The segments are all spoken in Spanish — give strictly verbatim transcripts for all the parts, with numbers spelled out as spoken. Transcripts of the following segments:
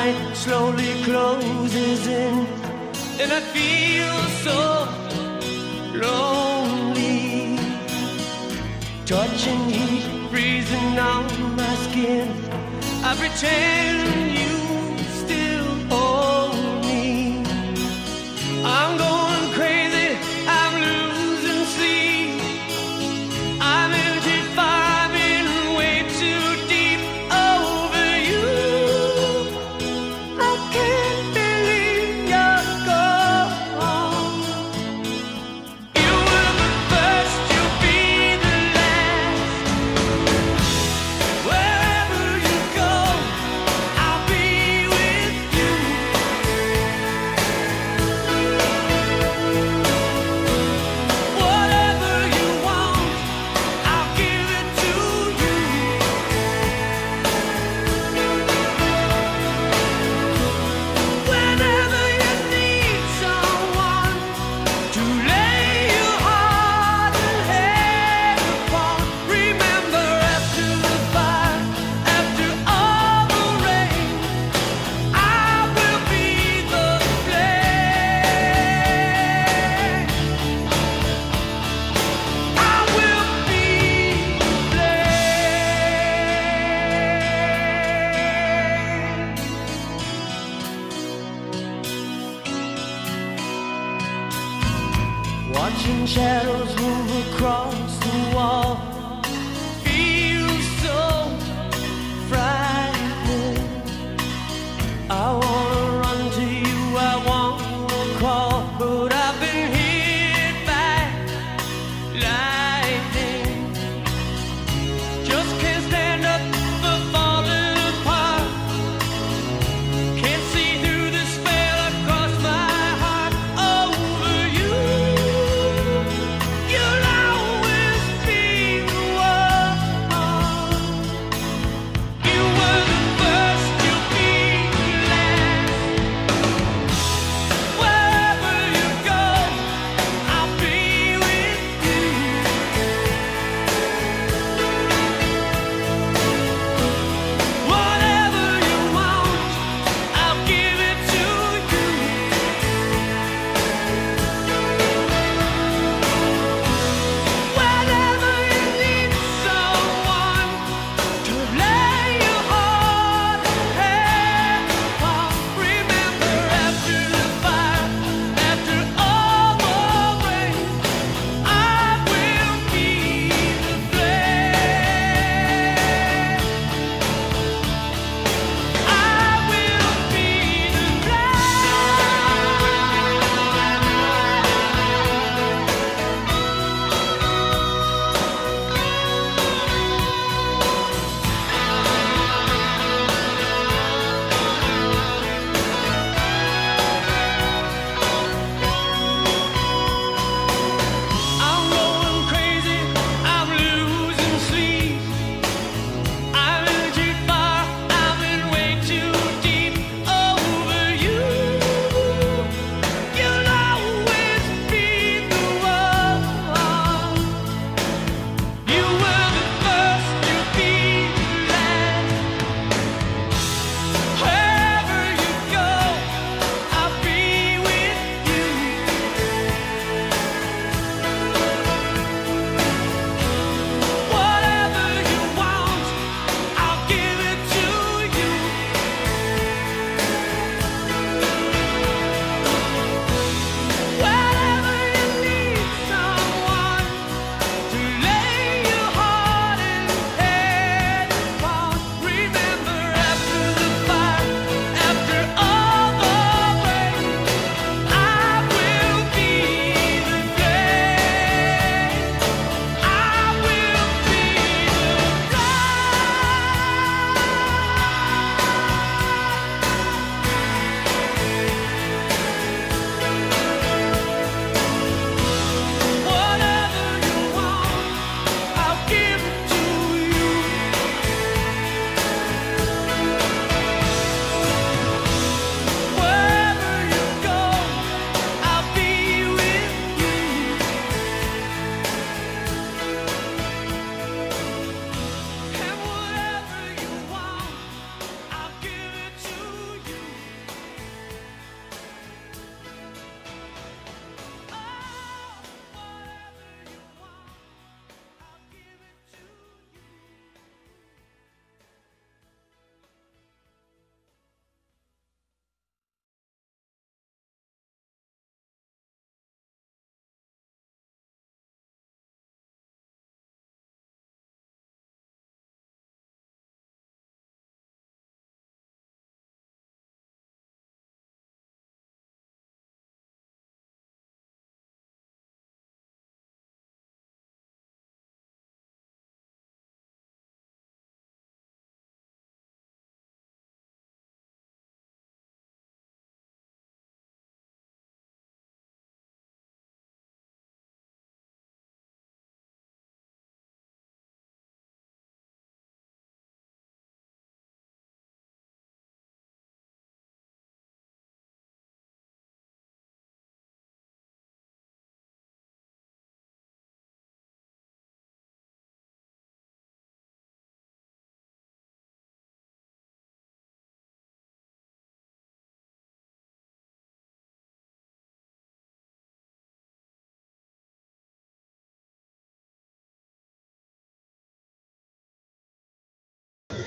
night slowly closes in, and I feel so lonely. Touching heat, freezing on my skin. I pretend you still hold me. I'm going crazy, I'm losing sleep. I'm into fire, been way too deep over you. I can't believe you're gone. You were the first, you'll be the last. Wherever you go, I'll be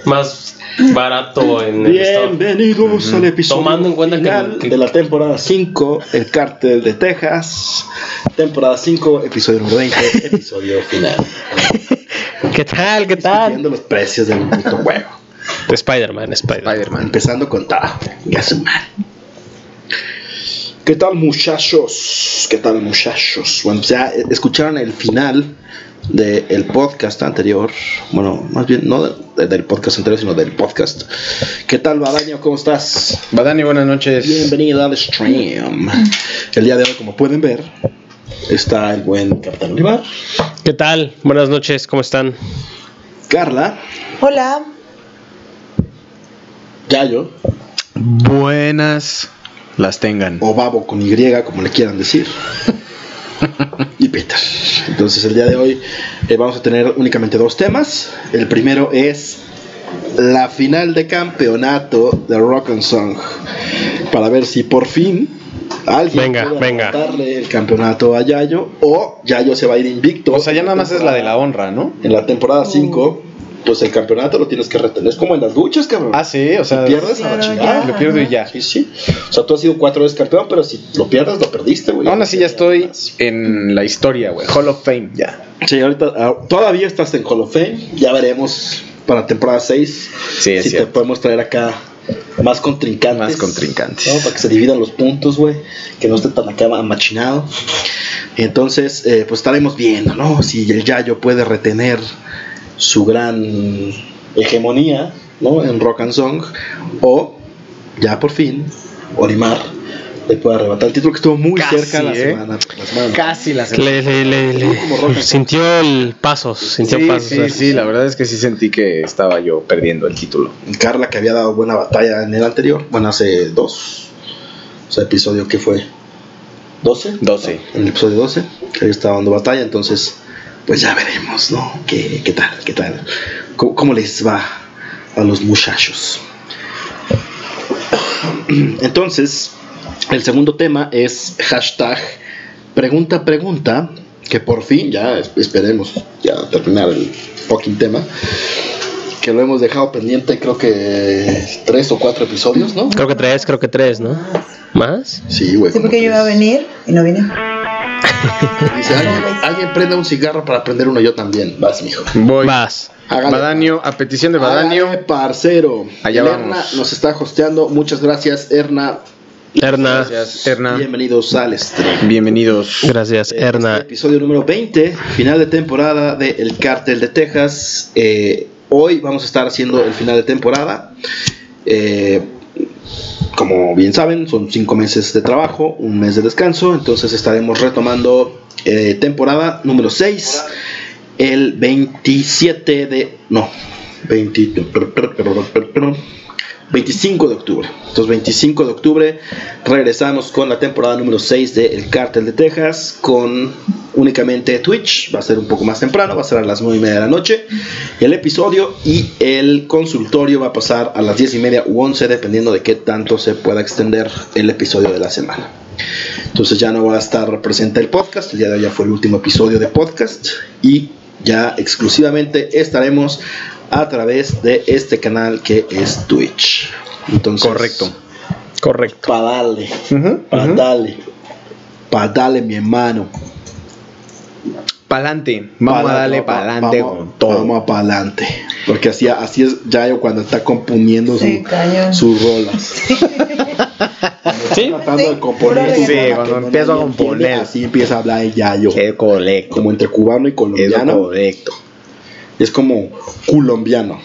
más barato en el stock. Bienvenidos al episodio Tomando en cuenta final que, que... de la temporada cinco, El Cártel de Texas. Temporada cinco, episodio número veinte, episodio final. ¿Qué tal? ¿Qué tal? Viendo los precios del puto juego. Spider-Man, Spider-Man. Spider-Man. Empezando con ta. ¿Qué tal, muchachos? ¿Qué tal, muchachos? Bueno, ya escucharon el final del podcast anterior. Bueno, más bien no de, del podcast anterior, sino del podcast. ¿Qué tal, Badaño? ¿Cómo estás? Badani, buenas noches. Bienvenido al stream. El día de hoy, como pueden ver, está el buen Capitán Olivar. ¿Qué tal? Buenas noches, ¿cómo están? Carla. Hola. Yayo. Buenas las tengan. O Babo con Y, como le quieran decir. Y Peter. Entonces el día de hoy eh, vamos a tener únicamente dos temas. El primero es la final de campeonato de Rock and Song, para ver si por fin alguien venga, puede venga. darle el campeonato a Yayo, o Yayo se va a ir invicto. O sea, ya nada más es la de la honra, ¿no? En la temporada cinco, pues el campeonato lo tienes que retener. Es como en las luchas, cabrón. Ah, sí, o sea, si pierdes, a la chingada. Lo pierdo y ya. Sí, sí. O sea, tú has sido cuatro veces campeón, pero si lo pierdes, lo perdiste, güey. Aún así ya estoy en la historia, güey. Hall of Fame, ya. Sí, ahorita uh, todavía estás en Hall of Fame. Ya veremos para temporada seis sí, es si cierto. te podemos traer acá más contrincantes. Más contrincantes. ¿No? Para que se dividan los puntos, güey. Que no esté tan acá machinado. Entonces, eh, pues estaremos viendo, ¿no? Si el Yayo puede retener su gran hegemonía, ¿no? En Rock and Song, o ya por fin Olimar le puede arrebatar el título, que estuvo muy Casi, cerca la, ¿eh? semana, la semana. Casi la semana. Le, le, le, le. Sintió el pasos, sintió Sí, pasos. sí, sí, la verdad es que sí sentí que estaba yo perdiendo el título. Carla, que había dado buena batalla en el anterior, bueno, hace dos, o sea, episodio que fue doce, doce. En el episodio doce, que había estado dando batalla, entonces pues ya veremos, ¿no? ¿Qué, qué tal? ¿Qué tal? ¿Cómo, cómo les va a los muchachos? Entonces, el segundo tema es hashtag pregunta pregunta, que por fin ya esperemos ya terminar el fucking tema, que lo hemos dejado pendiente, creo que tres o cuatro episodios, ¿no? Creo que tres, creo que tres, ¿no? ¿Más? Sí, güey. Sí, porque yo iba a venir y no vine. Dice, ¿alguien, alguien prenda un cigarro para prender uno, yo también. Vas, mijo. Voy. Vas. Hágale. Badanio, a petición de Badanio. Hágale, parcero. Allá El vamos. Erna nos está hosteando. Muchas gracias, Erna. Erna. Gracias, Erna. Bienvenidos al stream. Bienvenidos. Gracias, Este Erna. episodio número veinte, final de temporada de El Cártel de Texas. Eh, hoy vamos a estar haciendo el final de temporada. Eh, como bien saben, son cinco meses de trabajo, un mes de descanso. Entonces estaremos retomando eh, temporada número seis el veintisiete de... No, veinte, veinticinco de octubre. Entonces veinticinco de octubre regresamos con la temporada número seis de El Cártel de Texas, con únicamente Twitch. Va a ser un poco más temprano, va a ser a las nueve y media de la noche el episodio, y el consultorio va a pasar a las diez y media u once, dependiendo de qué tanto se pueda extender el episodio de la semana. Entonces ya no va a estar presente el podcast. El día de hoy ya fue el último episodio de podcast, y ya exclusivamente estaremos a través de este canal que es Twitch. Entonces, Correcto. Correcto. Pa' darle, Uh-huh, pa' uh-huh. darle, pa' darle, mi hermano. Pa'lante. Vamos Pa'lante, a darle pa- pa'lante vamos- con todo. Vamos a pa'lante. Porque así, así es Yayo cuando está componiendo Sí, su- cañón. sus rolas. Sí. Tratando Sí, de componer. puro su Sí, rola cuando que no empiezo a nadie entiende, componer. así empieza a hablar el Yayo. Es correcto. Como entre cubano y Es colombiano. correcto. Es como colombiano.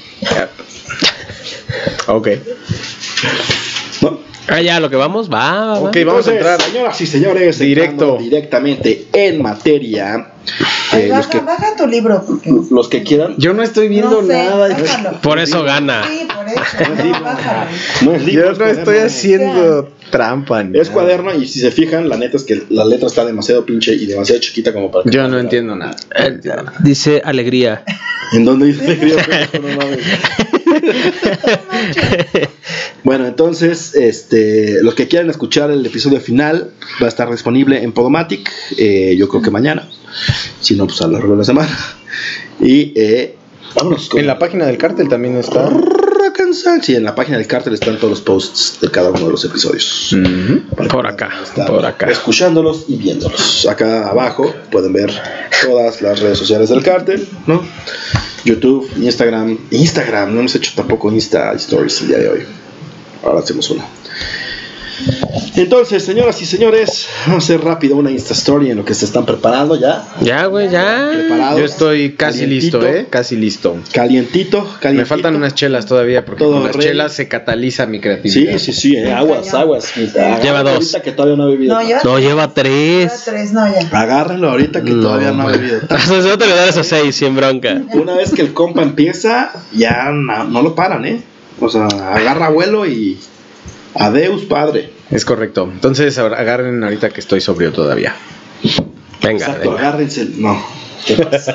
Ok. ¿No? Ah, ya, lo que vamos, va, va. Ok, vamos a Entonces, entrar. señoras y señores, Directo. entrando directamente en materia. Ay, Eh, los, baja, que, baja tu libro. Porque los que quieran. Yo no estoy viendo no sé, nada. bájalo. Por eso gana. Sí, por eso. No, bájalo. No es libro, Yo es no estoy cuaderno. haciendo trampa. ni Es nada. cuaderno, y si se fijan, la neta es que la letra está demasiado pinche y demasiado chiquita como para que... Yo no entiendo nada. No entiendo nada. Dice alegría. ¿En dónde dice alegría? No mames. Bueno, entonces, este, los que quieran escuchar el episodio final va a estar disponible en Podomatic, eh, yo creo que mañana, si no, pues a lo largo de la semana. Y eh, Vámonos con En la página del cártel también está. Rock and Song. Sí, en la página del cártel están todos los posts de cada uno de los episodios. Ujú. Para que Por puedan acá, estar por acá. escuchándolos y viéndolos. Acá abajo pueden ver todas las redes sociales del cártel, ¿no? YouTube, Instagram. Instagram, no hemos hecho tampoco Insta Stories el día de hoy. Ahora hacemos una. Entonces, señoras y señores, vamos a hacer rápido una Insta Story en lo que se están preparando ya. Ya, güey, ya. Preparados. Yo estoy casi Calientito. listo, ¿eh? Casi listo. Calientito, calientito. Me faltan unas chelas todavía porque Todo con las ready. chelas se cataliza mi Sí, creatividad. sí, sí, eh, aguas, aguas. Lleva dos. Ahorita que todavía no he bebido. No, lleva No, lleva lleva tres. tres, no, ya. Agárrenlo ahorita que todavía no ha güey. bebido. Se va a terminar esos seis, sin bronca. Una vez que el compa empieza, ya no, no lo paran, ¿eh? O sea, agarra vuelo y adeus, padre. Es correcto. Entonces ahora agarren ahorita que estoy sobrio todavía. Venga, Exacto, venga. agárrense. No. ¿Qué pasa?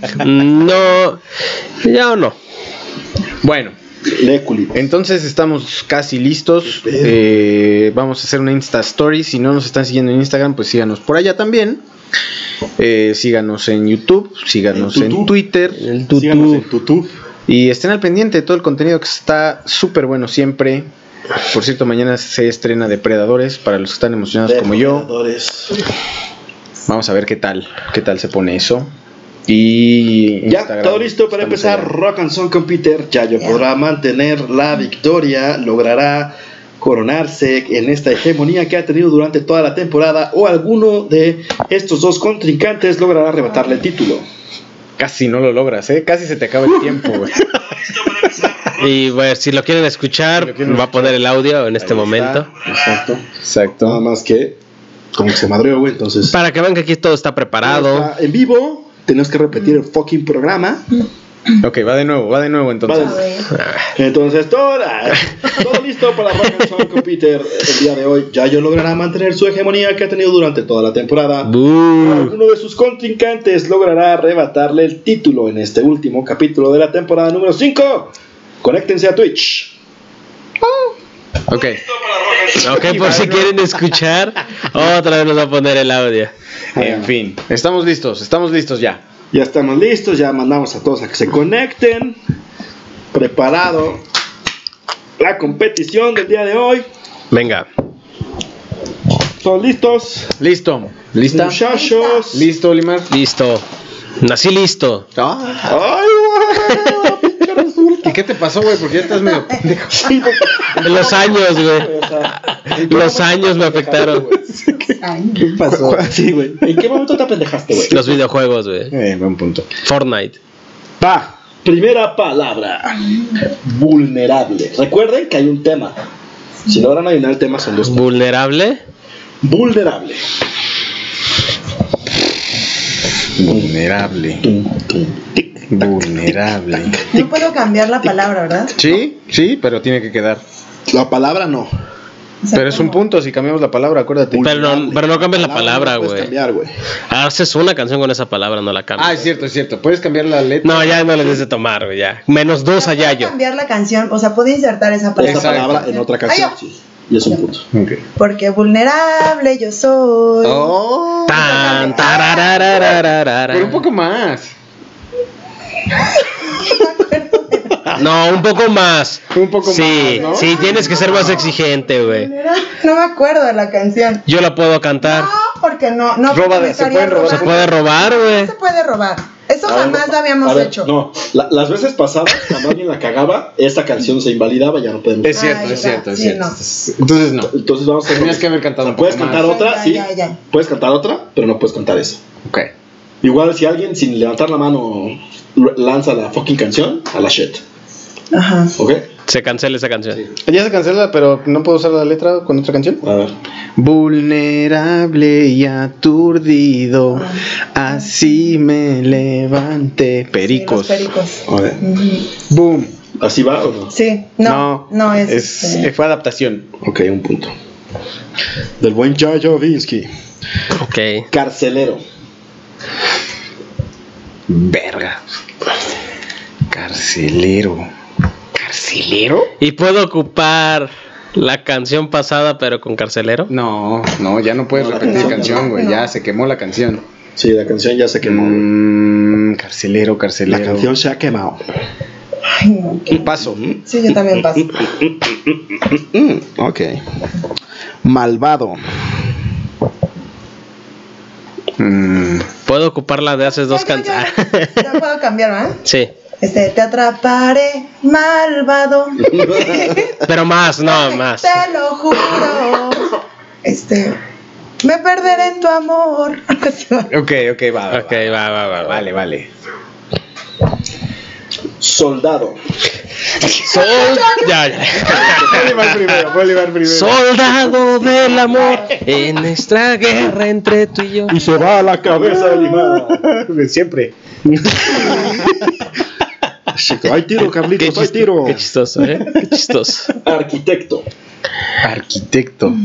No, ya o no. Bueno, Léculi. entonces estamos casi listos. Eh, vamos a hacer una Insta Story. Si no nos están siguiendo en Instagram, pues síganos por allá también. Eh, síganos en YouTube, síganos En en, tutú. Twitter. El Síganos en tutú. tutú. Y estén al pendiente de todo el contenido que está súper bueno siempre. Por cierto, mañana se estrena Depredadores para los que están emocionados como yo. Depredadores. Vamos a ver qué tal, qué tal se pone eso. Y Ya, Instagram, todo listo para estamos empezar. allá. Rock and Song con Peter. Yayo Ya. podrá mantener la victoria, logrará coronarse en esta hegemonía que ha tenido durante toda la temporada, o alguno de estos dos contrincantes logrará arrebatarle el título. Casi no lo logras, ¿eh? Casi se te acaba el tiempo, güey. Y bueno, si lo quieren escuchar, Si lo quieren va a poner el audio en este Ahí momento. está. Exacto. Exacto. Nada más que, como que se madreó, güey, entonces. Para que vean que aquí todo está preparado. Está en vivo, tenemos que repetir el fucking programa. Ok, va de nuevo, va de nuevo entonces. A ver. Entonces, toda, todo listo para Rock and Song con Peter. El día de hoy, Yayo logrará mantener su hegemonía que ha tenido durante toda la temporada. Buh. Alguno de sus contrincantes logrará arrebatarle el título en este último capítulo de la temporada número cinco. Conéctense a Twitch. Ok. Ok, por si quieren escuchar, otra vez nos va a poner el audio. En fin, estamos listos, estamos listos ya. Ya estamos listos, ya mandamos a todos a que se conecten. Preparado la competición del día de hoy. Venga. ¿Todos listos? Listo. ¿Lista? Muchachos. ¿Listo, Olimar? Listo. Nací listo. Ah. Ay, güey. Pinche resulta. ¿Y qué te pasó, güey? Porque ya estás medio pendejo. Sí, porque- Los años, güey. o sea, Los años me afectaron. Ay, ¿Qué pasó? Sí, güey. ¿En qué momento te apendejaste, güey? Los videojuegos, güey. Eh, buen punto. Fortnite. Va. Primera palabra. Vulnerable. Recuerden que hay un tema. Si logran adivinar el tema, son dos. Vulnerable. Vulnerable. Vulnerable. Tum, tum, tic. Vulnerable. no puedo cambiar la palabra, ¿verdad? Sí, sí, pero tiene que quedar. La palabra no. O sea, Pero es un ¿cómo? punto si cambiamos la palabra, acuérdate. Pero no, pero no cambies la palabra, no puedes güey. cambiar, güey. Haces una canción con esa palabra, no la cambies. Ah, es cierto, es cierto. Puedes cambiar la letra. No, ya no les des de tomar, güey, ya. Menos dos ¿Puedo allá yo. cambiar la canción? O sea, puedo insertar esa palabra. Esa Exacto. palabra en otra canción, Ay, sí. Y es un punto. Ok. Porque vulnerable yo soy. Oh, Tan, tarararararara. pero un poco más. No, un poco más. Un poco Sí, más, ¿no? sí, tienes que ser más exigente, güey. Vulnerable- No me acuerdo de la canción. Yo la puedo cantar. No, porque no, no. Roba me de- se estaría pueden robar. Se robando. puede robar, No güey. se puede robar. Eso A ver, jamás lo a habíamos ver, hecho. No, la- las veces pasadas, cuando alguien la cagaba, esta canción se invalidaba, ya no podemos. Es cierto, Ay, es cierto, es sí, cierto. no. Entonces no. Entonces vamos a hacer. Tenías que haber cantado un Puedes poco cantar más. otra, Ya, sí. ya, ya. Puedes cantar otra, pero no puedes cantar esa. Ok. Igual si alguien sin levantar la mano l- lanza la fucking canción, a la shit. Ajá. ¿Ok? Se cancela esa canción. Ya se cancela, pero no puedo usar la letra con otra canción. A ver. Vulnerable y aturdido, así me levanté. Pericos. Sí, los pericos. A ver. Ujú. Boom. ¿Así va o no? Sí, no, no, es. es este, fue adaptación. Ok, un punto. Del buen Yayo Vinsky. Ok. Carcelero. Verga. Carcelero. ¿Carcelero? ¿Y puedo ocupar la canción pasada, pero con carcelero? No, no, ya no puedes No, la repetir canción canción, no. güey. No. Ya se quemó la canción. Sí, la canción ya se quemó. Mm, carcelero, carcelero. La canción se ha quemado. Ay, no. qué- Paso. Sí, yo también paso. Mm, ok. Malvado. Mm, Puedo ocupar la de hace dos Ya, ya, canciones. ya. Ya puedo cambiar, ¿verdad? Sí, Este, te atraparé, malvado. pero más, no, más. Te lo juro. Este, me perderé en tu amor. ok, ok, va. va, Ok, va, va, va. Vale, vale. Soldado. Sol... Ya, ya. Bolívar primero, Bolívar primero. Soldado del amor en nuestra guerra entre tú y yo. Y se va a la cabeza de limada. Siempre. Hay tiro, Carlitos, hay chis- tiro. Qué chistoso, ¿eh? Qué chistoso. Arquitecto. Arquitecto.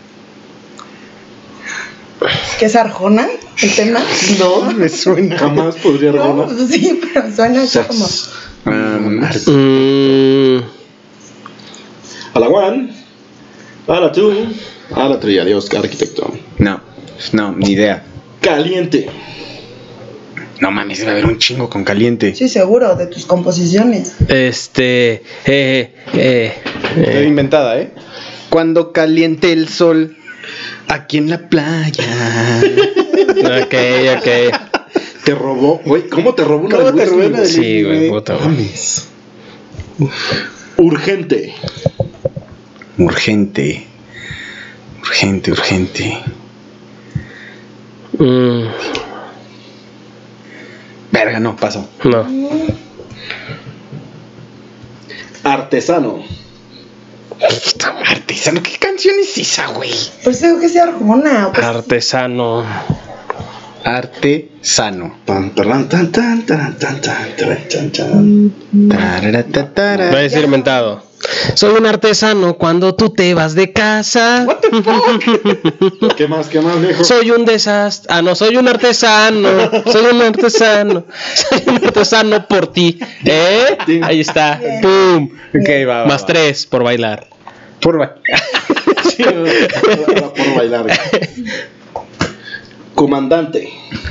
¿Qué es Arjona? ¿El tema? No, me suena. Jamás podría No, Arjona. pues sí, pero suena así como. Um, Mm, A la one. A la two. A la three. Adiós, arquitecto. no, no, ni idea. Caliente. No mames, debe haber un chingo con caliente. Sí, seguro, de tus composiciones. este. Eh, eh, Estoy eh. inventada, ¿eh? Cuando caliente el sol aquí en la playa. Ok, ok. Te robó. Güey, ¿cómo te robó una ¿Cómo de te Luis, robó güey? una de- Sí, güey, puta, güey. Mames. Urgente. Urgente. Urgente, urgente. Mm, Verga, no, paso. no. Artesano. Artesano, ¿qué canción es esa, güey? Pues digo que es Arjona. Pues, Artesano. Artesano. Tan, tan, tan, tan, tan, tan, tan, tan, tan, tan. Tararatara. Va a decir inventado. Soy un artesano cuando tú te vas de casa. ¿Qué más, qué más, viejo? Soy un desastre. Ah, no, soy un artesano. Soy un artesano. Soy un artesano por ti. ¿Eh? Ahí está. Bien. ¡Pum! Ok, va, va, Más va. tres por bailar. Por va- Sí, ahora por bailar. Comandante.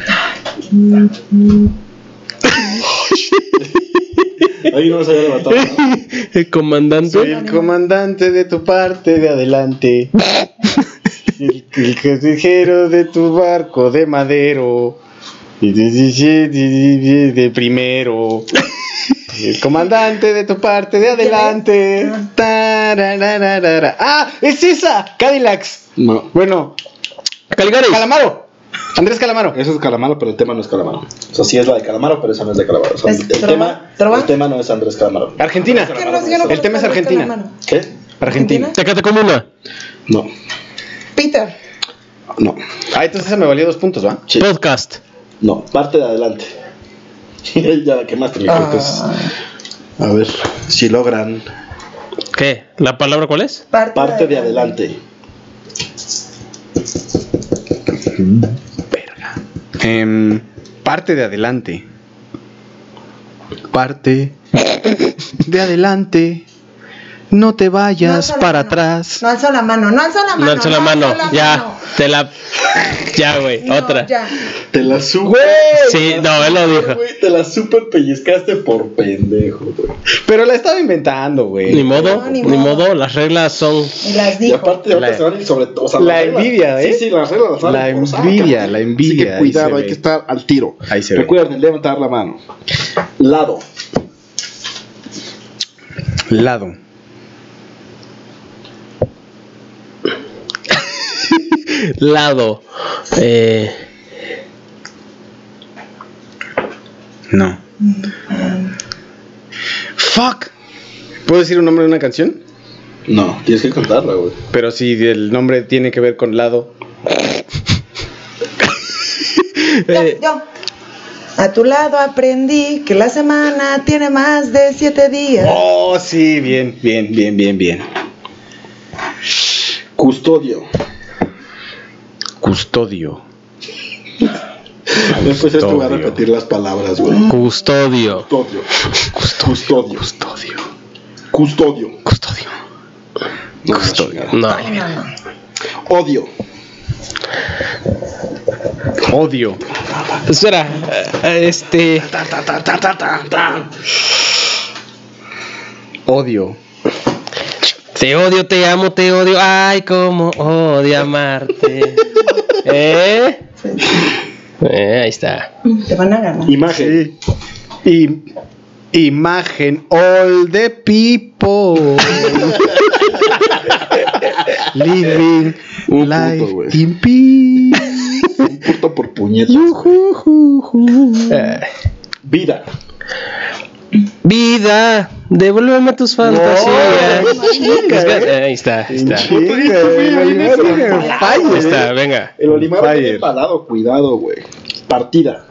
Ahí no se había levantado. ¿no? El comandante. Soy el comandante de tu parte de adelante. El, el consejero de tu barco de madero. Y de, de- de- de- de primero. El comandante de tu parte de adelante. Tarararara. ¡Ah! ¡Es esa! Cadillacs. No. Bueno, Caligaris. Calamaro. Andrés Calamaro. Eso es Calamaro, pero el tema no es Calamaro. O sea, sí es la de Calamaro, pero esa no es de Calamaro. O sea, ¿Es el, el trova? tema, ¿Trova? el tema no es Andrés Calamaro. Argentina. ¿qué no, yo no El tema es conozco a Argentina. Calamaro. ¿Qué? Argentina. Tecate como una. No. Peter. No. Ah, entonces esa me valió dos puntos, ¿va? Sí. Podcast. No. Parte de adelante. Ya la quemaste, mi hijo. Entonces, Ah, a ver si logran. ¿Qué? ¿La palabra cuál es? parte, Parte de adelante. Em, parte de adelante. Parte de adelante. No te No vayas alzo la para mano. atrás. No alzo la mano, no alzo la mano. No alzo la mano. alzo la Ya. mano. Te la. Ya, güey. No, Otra. ya. Te la super. Güey. Sí, no, él lo dijo. Güey, te la super pellizcaste por pendejo, güey. Pero la estaba inventando, güey. Ni modo, No, ni ni modo. modo. Las reglas son. Y las Y dijo. aparte, ahorita La- se van a ir sobre todo. O sea, la las reglas- envidia, ¿eh? Sí, sí, las reglas las van a La ir por saco, envidia, cabrón. la envidia, Así que ahí cuidado, se hay ve. que estar al tiro. Ahí se ve. Recuerden, levantar la mano. Lado. Lado. Lado. Eh. No. Fuck. ¿Puedo decir un nombre de una canción? No, tienes que cantarla, güey. Pero si el nombre tiene que ver con lado. Yo, eh, yo. A tu lado aprendí que la semana tiene más de siete días. Oh, sí, bien, bien, bien, bien, bien. Custodio. Custodio. Después esto voy a Custodio. repetir las palabras, güey. Custodio. Custodio. Custodio. Custodio. Custodio. Custodio. No, Custodio. chingada. No. No, no. Odio. Odio. Espera, eh, este. Ta, ta, ta, ta, ta, ta, ta. Odio. Te odio, te amo, te odio. Ay, cómo odio amarte. ¿Eh? Sí. Eh, ahí está. Te van a ganar. Imagen. Sí. Y, imagen. All the people. Living Un life puto, güey. in peace. Un puto por puñetas. Yujujuju. Eh, Vida. Vida, devuélveme tus fantasías. No, chica, Es que- eh. eh, ahí está, ahí está. Chica, el Olimar viene en Ahí fire. está, venga. El Olimar Fire. viene empalado, cuidado, güey. Partida.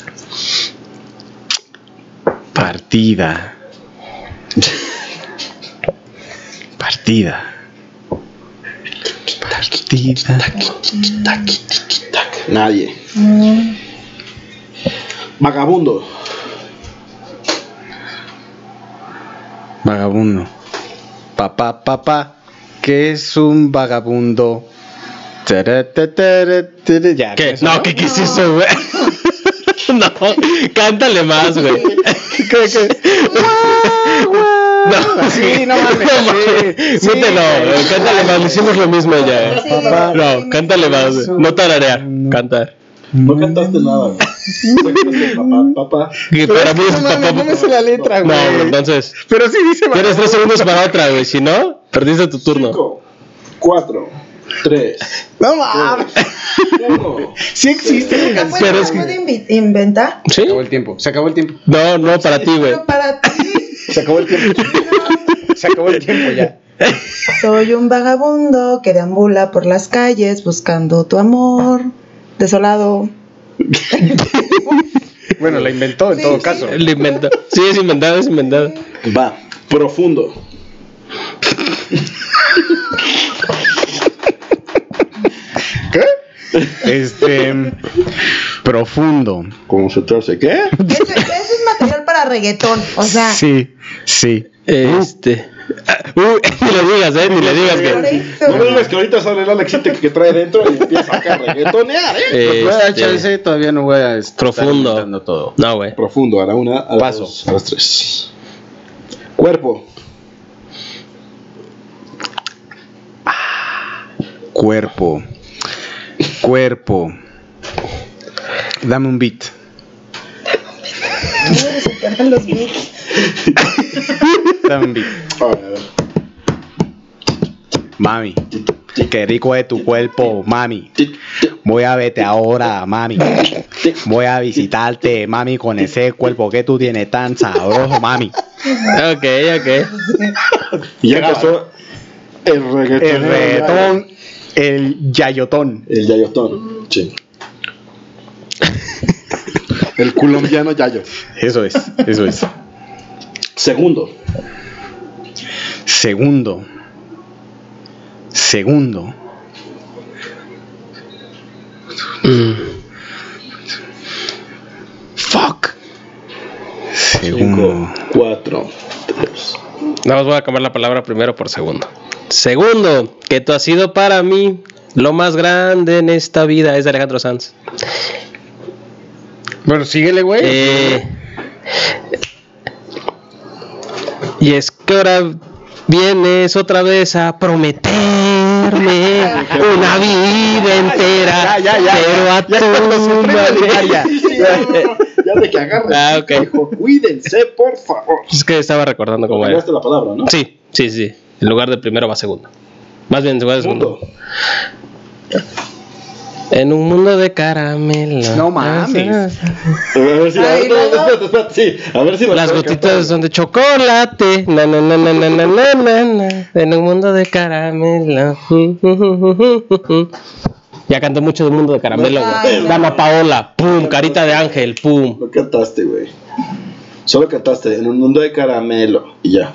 Partida. Partida. Partida. Nadie. Mm, Vagabundo. Vagabundo. Papá, papá, ¿qué es un vagabundo? Tere, tere, tere, tere. Ya, ¿Qué? con eso, No, ¿qué, qué es eso, güey? No, cántale más, güey. ¿Qué, qué? No, Sí, no mames, sí, sí, Mételo, güey. güey, cántale más, le hicimos lo mismo ya. Sí, Papá. No, cántale más, güey. No tararear, cantar. No cantaste nada, güey. Cantaste papá, papá. Que Pero para es mí que es no mames, papá. no me sé la letra, No, güey. güey, entonces. Pero sí dice Tienes tres vagabundo. segundos para otra, güey. Si no, perdiste tu turno. Cinco, cuatro, tres, No mames. uno. Sí existe. ¿Se puede, Pero es se que- puede invi- inventar? ¿Sí? Se acabó el tiempo. Se acabó el tiempo. No, no, para ti, güey. Pero para ti. Se acabó el tiempo. Se acabó el tiempo ya. Soy un vagabundo que deambula por las calles buscando tu amor. Desolado. Bueno, la inventó en Sí, todo sí. caso. Lo inventó. Sí, es inventado, es inventado. Va. Profundo. ¿Qué? Este. Profundo. ¿Cómo se traduce? ¿Qué? Ese, ese es material para reggaetón. O sea, Sí, sí. Este. Ah, Uy, ni le digas, eh, ni le digas por que. eso. No me digas que ahorita sale el Alex Intec que trae dentro y empieza acá a reggaetonear, ¿eh? Este, Voy a dar chance, todavía no voy a estar Profundo. inventando todo. No, güey. Profundo, a la una, a las Paso. dos, a las tres. Cuerpo. Cuerpo. Cuerpo. Dame un beat. Se cantan los beats. Dame un beat. A ver, a ver. Mami. Qué rico es tu cuerpo, mami. Voy a verte ahora, mami. Voy a visitarte, mami, con ese cuerpo que tú tienes tan sabroso, mami. Ok, ok. Y ya empezó el reggaetón. El reggaetón, el yayotón. El yayotón. Sí. El colombiano yayo. Eso es, eso es. Segundo. Segundo. Segundo. Fuck. Segundo. Cinco, cuatro, tres. Nada más voy a cambiar la palabra primero por segundo. Segundo, que tú has sido para mí lo más grande en esta vida. Es de Alejandro Sanz. Bueno, síguele, güey. Eh, y es que ahora vienes otra vez a prometerme una vida entera. Ya, ya, ya, pero ya, a ya cuando se tu prende el manera. ya. Sí, ya, ya de que agarre. Ah, ok. Hijo, cuídense, por favor. Es que estaba recordando cómo era. Cambiaste la palabra, ¿no? Sí, sí, sí. En lugar de primero va segundo. Más bien, en lugar de segundo. Segundo. En un mundo de caramelo. No mames. A ver si. A Ay, ver, no, luego. espérate, espérate, sí. A ver si lo Las puedo gotitas cantar. son de chocolate. Na, na, na, na, na, na, na, na, na. En un mundo de caramelo. Ya canté mucho del mundo de caramelo, Ay, güey. no. Dama Paola, pum, carita de ángel, pum. No cantaste, güey. Solo cantaste en un mundo de caramelo y ya.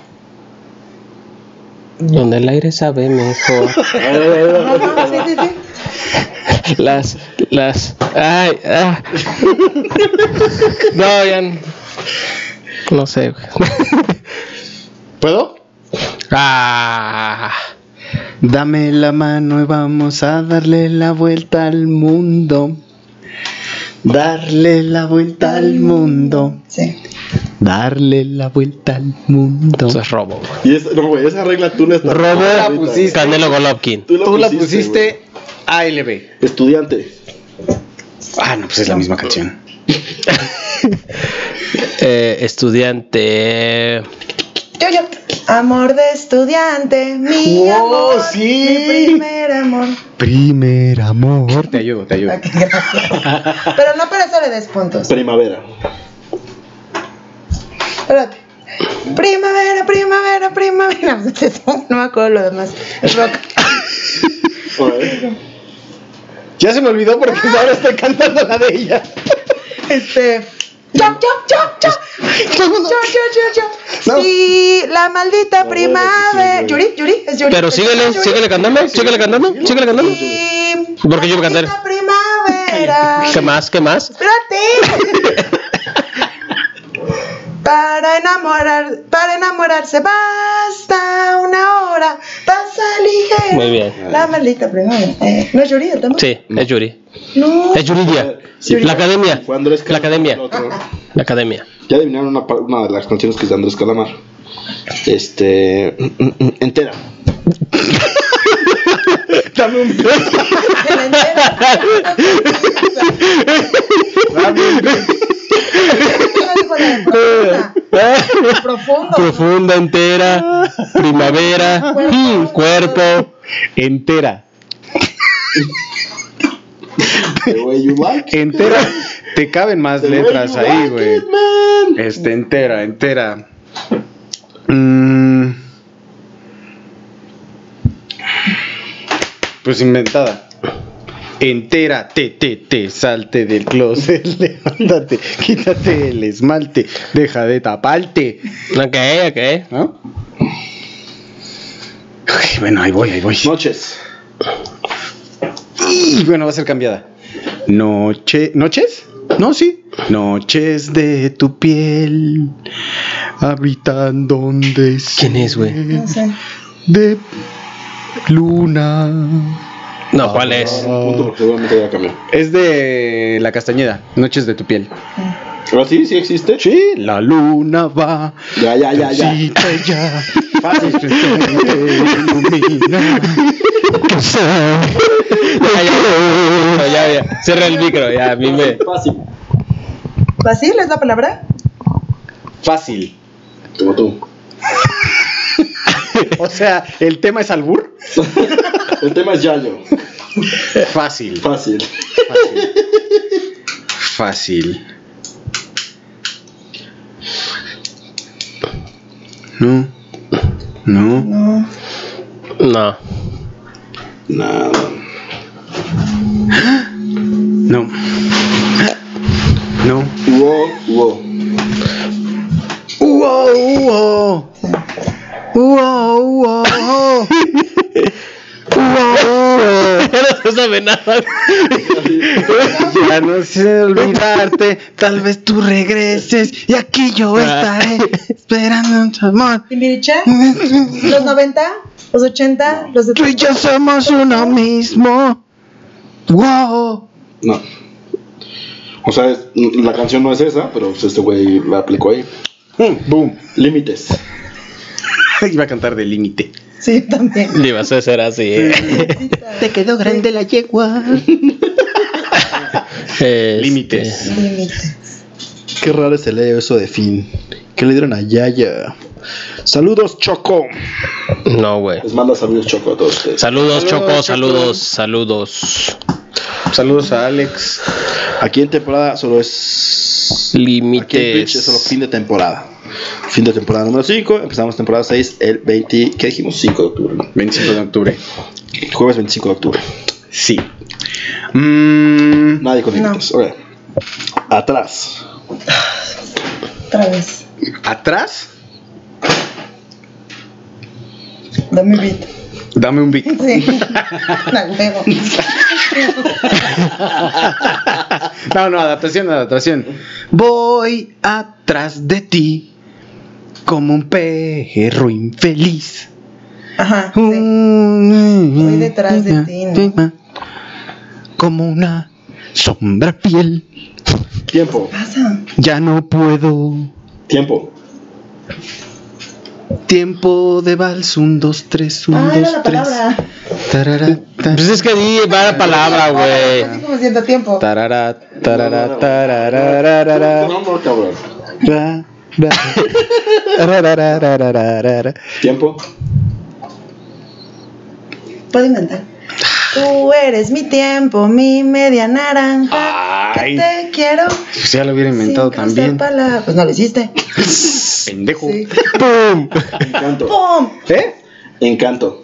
Donde el aire sabe mejor. Ajá, sí, sí, sí. Las, las, ay, ah. No, ya. n- No sé, güey. ¿Puedo? Ah. Dame la mano y vamos a darle la vuelta al mundo. Darle la vuelta al mundo. Sí. Darle la vuelta al mundo. Eso es robo, güey. Y es, no, güey, esa regla tú la estás. Robo la ahorita, pusiste. Canelo Golovkin. Tú la Tú la pusiste, pusiste A L B. güey. Estudiante. Ah, no, pues es la misma canción. Eh, estudiante. Yo, yo. Amor de estudiante, mi ¡Wow, amor. sí! Mi primer amor. Primer amor. Te ayudo, te ayudo. Ok, gracias. Pero no para eso le des puntos. Primavera. Espérate. Primavera, primavera, primavera. No me acuerdo lo demás. Es rock. Alright. Ya se me olvidó porque ahora estoy cantando la de ella. Este. Chop, chop, chop, chop. Chop, chop, chop, chop. No. Sí, la maldita No, primavera. bueno, Yuri, Yuri, es Yuri. Pero síguele, Yuri. síguele cantando, síguele cantando, síguele cantando. Sí, Porque yo voy a cantar. la primavera. ¿Qué más? ¿Qué más? Espérate. Para enamorar, para enamorarse basta una hora, pasa ligera. Muy bien. La maldita primavera. Eh, ¿No es Yuri el tema? Sí, es Yuri. No. Es Yuridia. Sí, La academia. fue Andrés La Calamar, academia. el otro. La academia. Ya adivinaron una, pa- una de las canciones que es de Andrés Calamar. Este. mm, mm, mm, entera. Dame un beso. Se la entera. Dame un beso. Profundo. Profunda, entera, primavera, mm, cuerpo. Entera. The way you like it. Entera. Te caben más The way letras you ahí, like güey. it, man. Este, entera, entera. Mm. Pues inventada. Entera, te, te, te, salte del closet, levántate, quítate el esmalte, deja de taparte. Ok, ok. ¿No? Ok, bueno, ahí voy, ahí voy. Noches. Y bueno, va a ser cambiada. Noche, ¿noches? No, sí. Noches de tu piel habitan donde ¿Quién es, güey? No sé. de luna. No, ¿cuál es? Punto porque seguramente ya cambió. Es de La Castañeda, Noches de tu piel. ¿Pero sí? ¿Sí existe? Sí, la luna va. Ya, ya, ya, ya. Cosita ya. Fácil. Te ilumina. Ya, ya, no, ya, ya. Cierra el micro, ya, a mí me. Fácil. ¿Fácil es la palabra? Fácil. Como tú. O sea, el tema es albur. El tema es Yayo. Fácil. Fácil. Fácil. No. No. No. No. Nada. No. No. Wow, wow. Wow, wow. Wow, wow. No sabe nada. Ya no sé olvidarte. Tal vez tú regreses y aquí yo estaré esperando tu amor. ¿Timbiriche? ¿Los noventa? ¿Los ochenta? ¿Los Tú y setenta? yo somos uno mismo. Wow. No. O sea, es- la canción no es esa, pero pues este güey la aplicó ahí. Boom. Límites. Iba a cantar de límite. Sí, también. Le ibas a hacer así. eh. Te quedó grande la yegua. Este, Límites. Límite. Qué raro se lee eso de fin. ¿Qué le dieron a Yaya? Saludos, Choco. No, güey. Les manda saludos, Choco, a todos ustedes. Saludos, Saludos, Choco, Choco. saludos, saludos. Saludos a Alex. Aquí en temporada solo es. Aquí en Twitch es solo Límites. fin de temporada. Fin de temporada número cinco. Empezamos temporada seis el veinte. ¿Qué dijimos? cinco de octubre. ¿no? veinticinco de octubre. Jueves veinticinco de octubre. Sí. Mm, Nadie con límites. Ok. Atrás. Otra vez. ¿Atrás? Dame beat. Dame un beat. Sí. La huevo. No, no, adaptación, adaptación. Voy atrás de ti como un perro infeliz. Ajá, sí. Voy detrás de ti, ¿no? Como una sombra fiel. Tiempo. Pasa. Ya no puedo. Tiempo. Tiempo de vals, un, dos, tres, un, Ah, era dos, la tres. palabra. Tarara, ta- Pues es que di va la palabra, güey. Así como siento tiempo. tarara, tarara, tararararara. No, no, cabrón. Ra, ra. Rarararararara. Tiempo. Puedo inventar. Tú eres mi tiempo, mi media naranja. Ay. Que te quiero. Pues ya lo hubiera inventado sin cruzar también. palabras. Pues no lo hiciste. Pendejo. Sí. ¡Pum! Encanto. ¡Pum! ¿Eh? Encanto.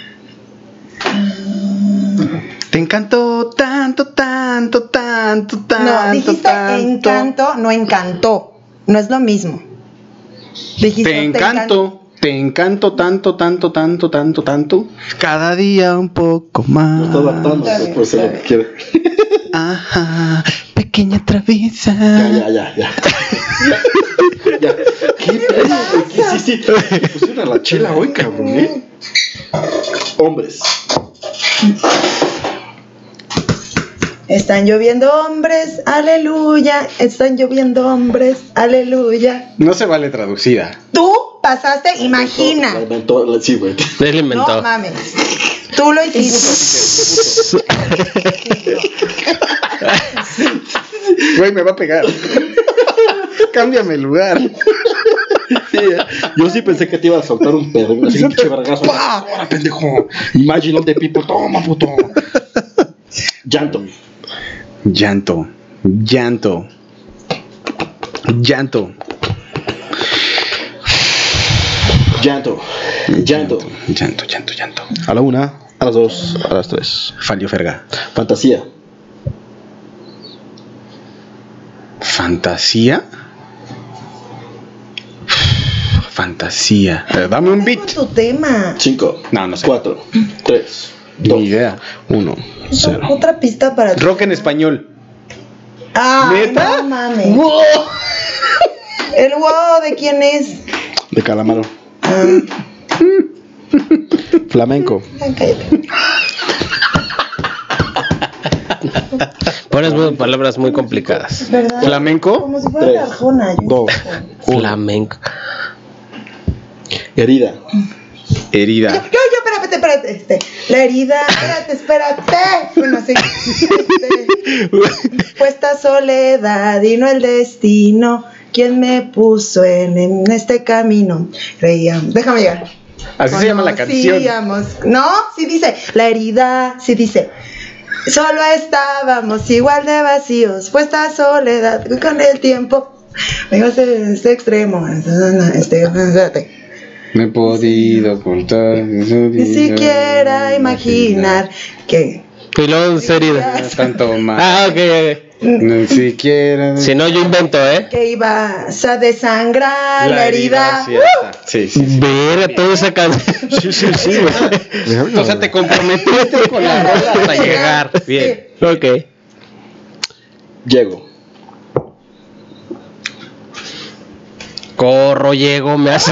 Te encantó tanto, tanto, tanto, tanto. No, dijiste tanto. encanto, no encantó. No es lo mismo. Dijiste Te encanto. Te encanto tanto, tanto, tanto, tanto, tanto. Cada día un poco No más. está adaptando, Está pues, bien, puede ser lo está que quiera. Ajá. Pequeña traviesa. Ya, ya, ya, ya. Ya. ¿Qué pedo, güey? ¿Qué? Sí, sí. Me pusieron a la chela hoy, cabrón, ¿eh? Hombres. Están lloviendo hombres, aleluya. Están lloviendo hombres, aleluya. No se vale traducida. Tú pasaste, imagina. La inventó, la- sí, güey. Él inventó. No mames. Tú lo hiciste. Güey, me va a pegar. Cámbiame el lugar. Sí, eh. Yo sí pensé que te iba a soltar un perro. Así un pinche vergazo. ¡Pah! ¡Ahora, pendejo! Imagine all the people. Toma, puto. Llanto. Llanto. Llanto. Llanto. Llanto. Llanto. Llanto, llanto, llanto. A la una, a las dos, a las tres. Falio Ferga. Fantasía. ¿Fantasía? Fantasía. Eh, dame un beat. Tu tema. Cinco. No, no sé. Cuatro. Tres. Dos. Ni idea. Uno. Cero. Otra pista para ti. Rock en español. Ah, ¿Neta? no mames. ¿El wow de quién es? De Calamaro. Ah, Flamenco. cállate. Pones muy- palabras muy complicadas. ¿Verdad? ¿Flamenco? Como si fuera Tres, la Arjona. yo dos. insisto. Flamenco. Herida. Yo, Herida. yo, yo, espérate, espérate, este, la herida, espérate, espérate, bueno, sí, este, fue esta soledad y no el destino, quien me puso en, en este camino, reía, déjame llegar. Así se llama la canción. Conocíamos, no, sí dice, la herida, sí dice, solo estábamos igual de vacíos, fue esta soledad con el tiempo, vengo a este extremo, este, espérate. No he podido ocultar. Ni siquiera imaginar que Y luego herida. Tanto más. Ah, ok, ok. Ni siquiera. Si no, yo invento, ¿eh? que ibas a desangrar la, herida. Sí, ya está. Sí, sí, sí. Ver toda esa canción. Sí, sí, sí, güey. O sea, te comprometiste con la rola hasta llegar. Bien. Ok. Llego. Corro, llego, me hace.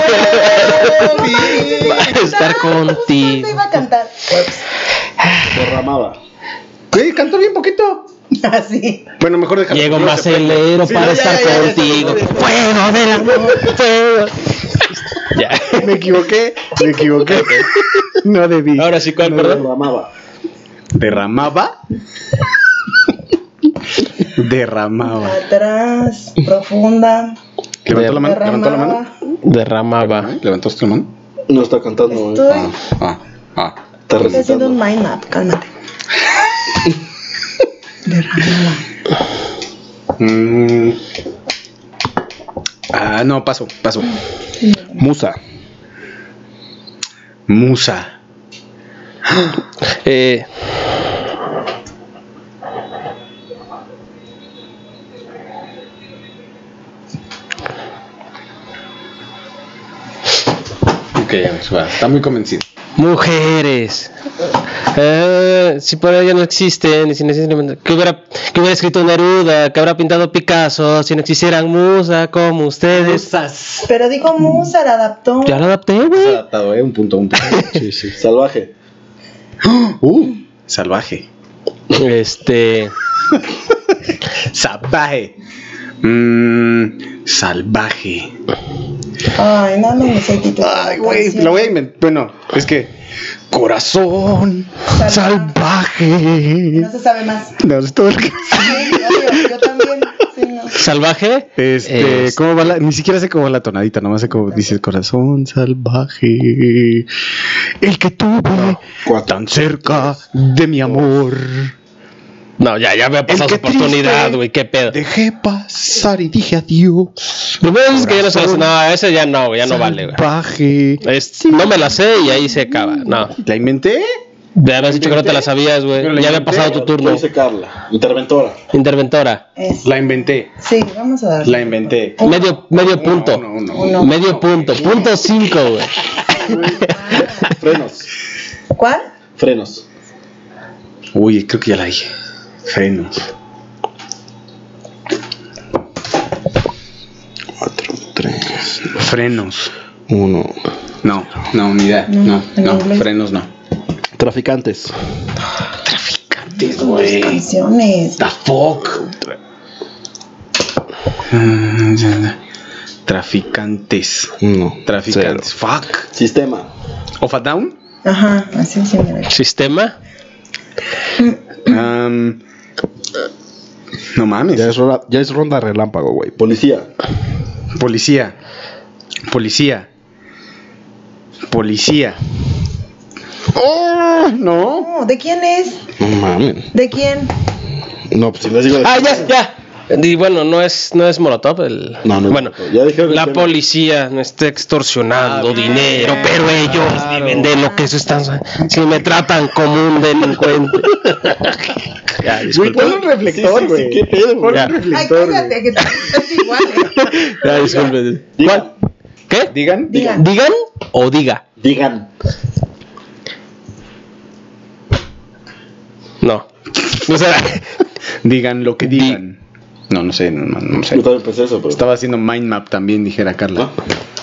Para estar contigo. Se iba a cantar. Derramaba. Sí, cantó bien poquito. Así. Bueno, mejor déjalo. Llego No más se prende. acelero Sí, para no, ya, estar ya, ya, ya, contigo. ya, ya, ya. Fuego del amor, fuego. Ya. Me equivoqué, me equivoqué. No debí. Ahora sí, ¿cuál, perdón? Derramaba. ¿Derramaba? Derramaba. Atrás, profunda. ¿Levantó la mano? ¿Levantó la mano? Derramaba. Derramaba. ¿Levantaste la mano? No está cantando. Estoy, eh. Ah, ah, ah. Está estoy haciendo un recitando. mind map, cálmate. Derramaba. Mm. Ah, no, paso, paso. Musa. Musa. Eh, Ok, va, está muy convencido. mujeres. Eh, si por ella no existen, si no existen, ¿qué hubiera, qué hubiera escrito Neruda? ¿Qué habrá pintado Picasso? Si no existieran musa como ustedes. Pero dijo Musa, la adaptó. Ya lo adapté, Está güey. adaptado, ¿eh? Un punto, un punto. Sí, sí. Salvaje. Uh, salvaje. Este. Salvaje. Mm, salvaje. Ay, no, no me sé el título. Ay, güey, lo voy a inventar. Bueno, es que. Corazón salvaje. No se sabe más. No, es todo lo que. Sí, obvio, yo también. Sí, no. Salvaje. Este, Es- ¿cómo va la? Ni siquiera sé cómo va la tonadita, nomás sé cómo dice corazón salvaje. El que tuve cuatro. tan cerca de mi amor. No, ya, ya había pasado El su que oportunidad, triste güey, qué pedo. Dejé pasar y dije adiós. Primero es que ya no se las. No, ese ya no, ya no vale, güey. Salvaje. Es- no me la sé y ahí se acaba. No. ¿La inventé? Ya habías dicho que no te la sabías, güey. Pero la Ya había inventé. pasado tu Lo turno. dice Carla, interventora. Interventora. Es- La inventé. Sí, vamos a dar. La inventé. Medio, medio punto. No, no, no. Uno. Medio punto. Punto cinco, güey. Frenos. ¿Cuál? Frenos. Uy, creo que ya la dije. Frenos. Cuatro, tres, Frenos. uno. No, no, ni idea. No, No, en no, inglés. frenos no. Traficantes. Traficantes, Las güey. canciones. The fuck. Traficantes. Uno. Traficantes. Cero. Fuck. Sistema. Off a down. Ajá, así sí me ve. Sistema. Um, no mames. Ya es, ronda, ya es ronda relámpago, güey. Policía. Policía. Policía. Policía. Oh, no. No, ¿de quién es? No mames. ¿De quién? No, pues si les digo. de- Ah, ya, ya. Y bueno, no es, no es Molotov el. No, no es Bueno, Molotov. Ya dijeron la que- policía me está extorsionando Ah, bien. dinero, pero ellos Claro. viven de lo que eso están. Si me tratan como un delincuente. Ya, Güey, disculpa. ponle un reflector, Sí, sí, güey. sí, qué pedo, güey. Ponle Ya. un Ay, reflector, cállate, güey. que estás igual. ¿eh? Ya, disculpe. Digan. ¿Cuál? ¿Qué? Digan. Digan. ¿Digan o diga? Digan. No. O sea, Digan lo que digan. No, no sé, no, no, no sé. Yo también pensé eso, pero. Estaba haciendo mind map también, dijera Carla. ¿No?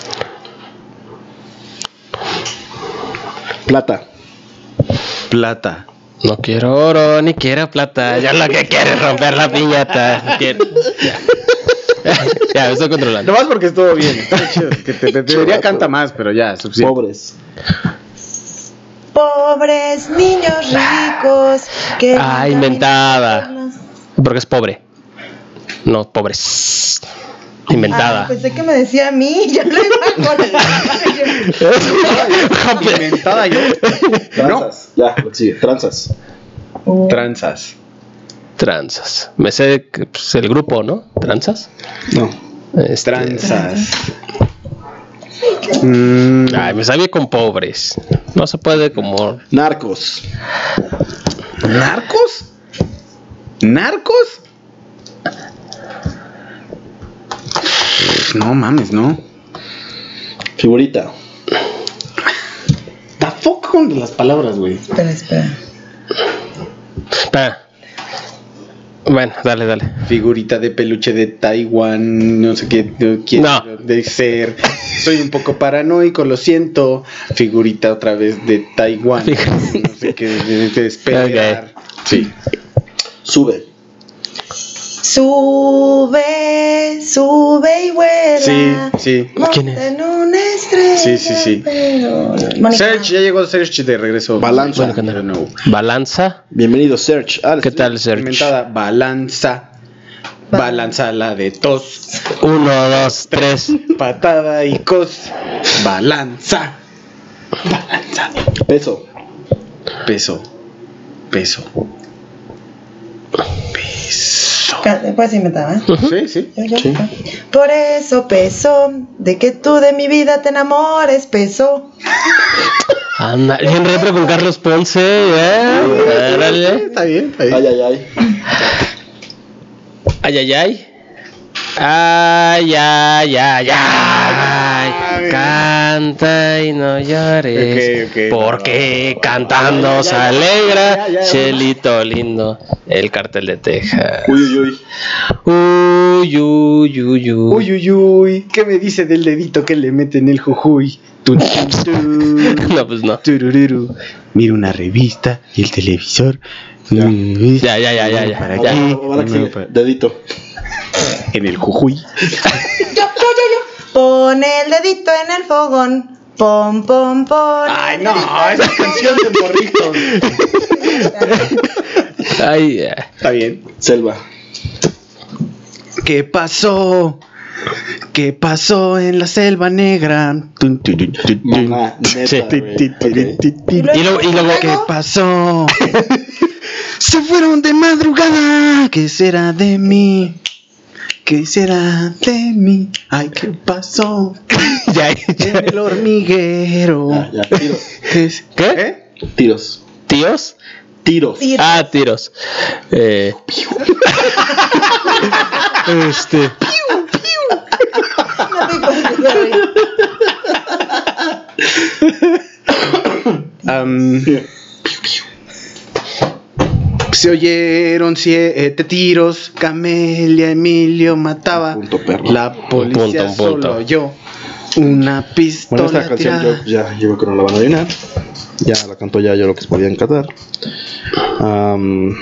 Plata. Plata. no quiero oro ni quiero plata. Ya lo que quiero es romper la piñata. Quiero- Ya. Ya, me estoy controlando. Nomás porque estuvo bien. Está chido. Que te, te, te diría canta más, pero ya, suficiente. Pobres. Pobres niños ricos que Ah, nunca inventada. vinieron a- Porque es pobre. No, pobres. Inventada. Ah, pensé que me decía a mí. Ya lo iba a cortar. Inventada yo. Tranzas. Ya, lo que sigue. Tranzas. Uh, Tranzas. Tranzas. Me sé que, pues, el grupo, ¿no? Tranzas. No. Este, Tranzas. Mm, Ay, me sabía con pobres. No se puede como. Narcos. ¿Narcos? ¿Narcos? No mames, no. Figurita. Da fuck con las palabras, güey. Espera, espera. Espera. Bueno, dale, dale. Figurita de peluche de Taiwán, no sé qué no quiero No. de ser. Soy un poco paranoico, lo siento. Figurita otra vez de Taiwán. No sé qué de, de esperar. Sí. Sube. Sube, sube y vuela. Sí, sí. ¿Quién es? Monta en una estrella. Sí, sí, sí. Pero... Mónica. Search, ya llegó Search de regreso. Balanza. Bueno, canal. De nuevo. Balanza. Bienvenido, Search. Ah, ¿Qué tal, Serge? Inventada balanza. Balanza la de tos. Uno, dos, tres. Patada y cos. Balanza. Balanza. Peso. Peso. Peso. Peso. Ca- Puedes inventar, ¿eh? Sí, sí. Yo, yo, Sí. yo. Por eso peso, de que tú de mi vida te enamores, peso. Anda, bien retro con Carlos Ponce, ¿eh? Órale. Está bien, está bien. Ay, ay, ay. Ay, ay, ay. Ay, ay, ay, ay. Canta y no llores. Ok, ok, porque no, cantando ya, ya, se ya, alegra, ya, ya, ya, Chelito lindo, el Cartel de Texas. Uy, uy, uy. Uy, uy, uy, uy. Uy, uy, uy. ¿Qué me dice del dedito que le mete en el jujuy? Tun, tun, tun. No, pues no. Turururu. Mira una revista y el televisor. Ya. Mm, Ya, ya, ya, ya, ya. ¿Para Ahora, qué? ahora que No, sigue. para- Dedito. En el jujuy. Yo, yo, yo, yo. Pon el dedito en el fogón. Pon, pon, pon. Ay, el no, dedito en esa el canción de morritos. Ay, ya. Está bien. Selva. ¿Qué pasó? ¿Qué pasó en la selva negra? Tun, tun, tun, tun, tun. Mamá, neta, Sí. Ti, güey. ti, ti, Ok. ti, ti. Y Y luego, y luego, ¿Qué pasó? Se fueron de madrugada. ¿Qué será de mí? ¿Qué será de mí? Ay, ¿qué pasó? ya, En ya. el hormiguero. Ya, ya, tiros. ¿Qué? es- ¿Qué? ¿Eh? Tiros. ¿Tíos? Tiros. Tiro. Ah, tiros. Eh. este. No te confundas, güey. Am, se oyeron siete tiros. Camelia Emilio mataba. Punto, perro. La policía Un punto, un punto. solo oyó una pistola Bueno, esta canción tirada. yo ya yo creo que no la van a adivinar. Ya la cantó ya yo lo que podían cantar. Am,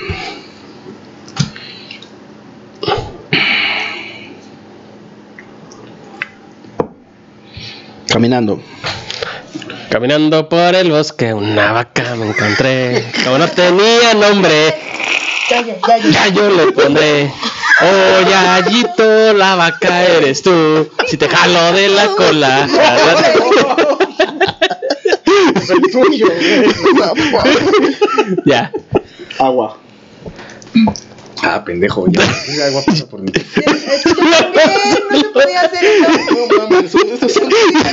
Caminando. Caminando por el bosque, una vaca me encontré. Como no tenía nombre, Ya, ya, ya, ya. ya yo le pondré. Oh, Yayito, la vaca eres tú. Si te jalo de la cola. Es el tuyo. Ya. Agua. Ah, pendejo, ya. Esa agua pasa por mí. Es que yo también, no se podía hacer eso. No mames, son estos son-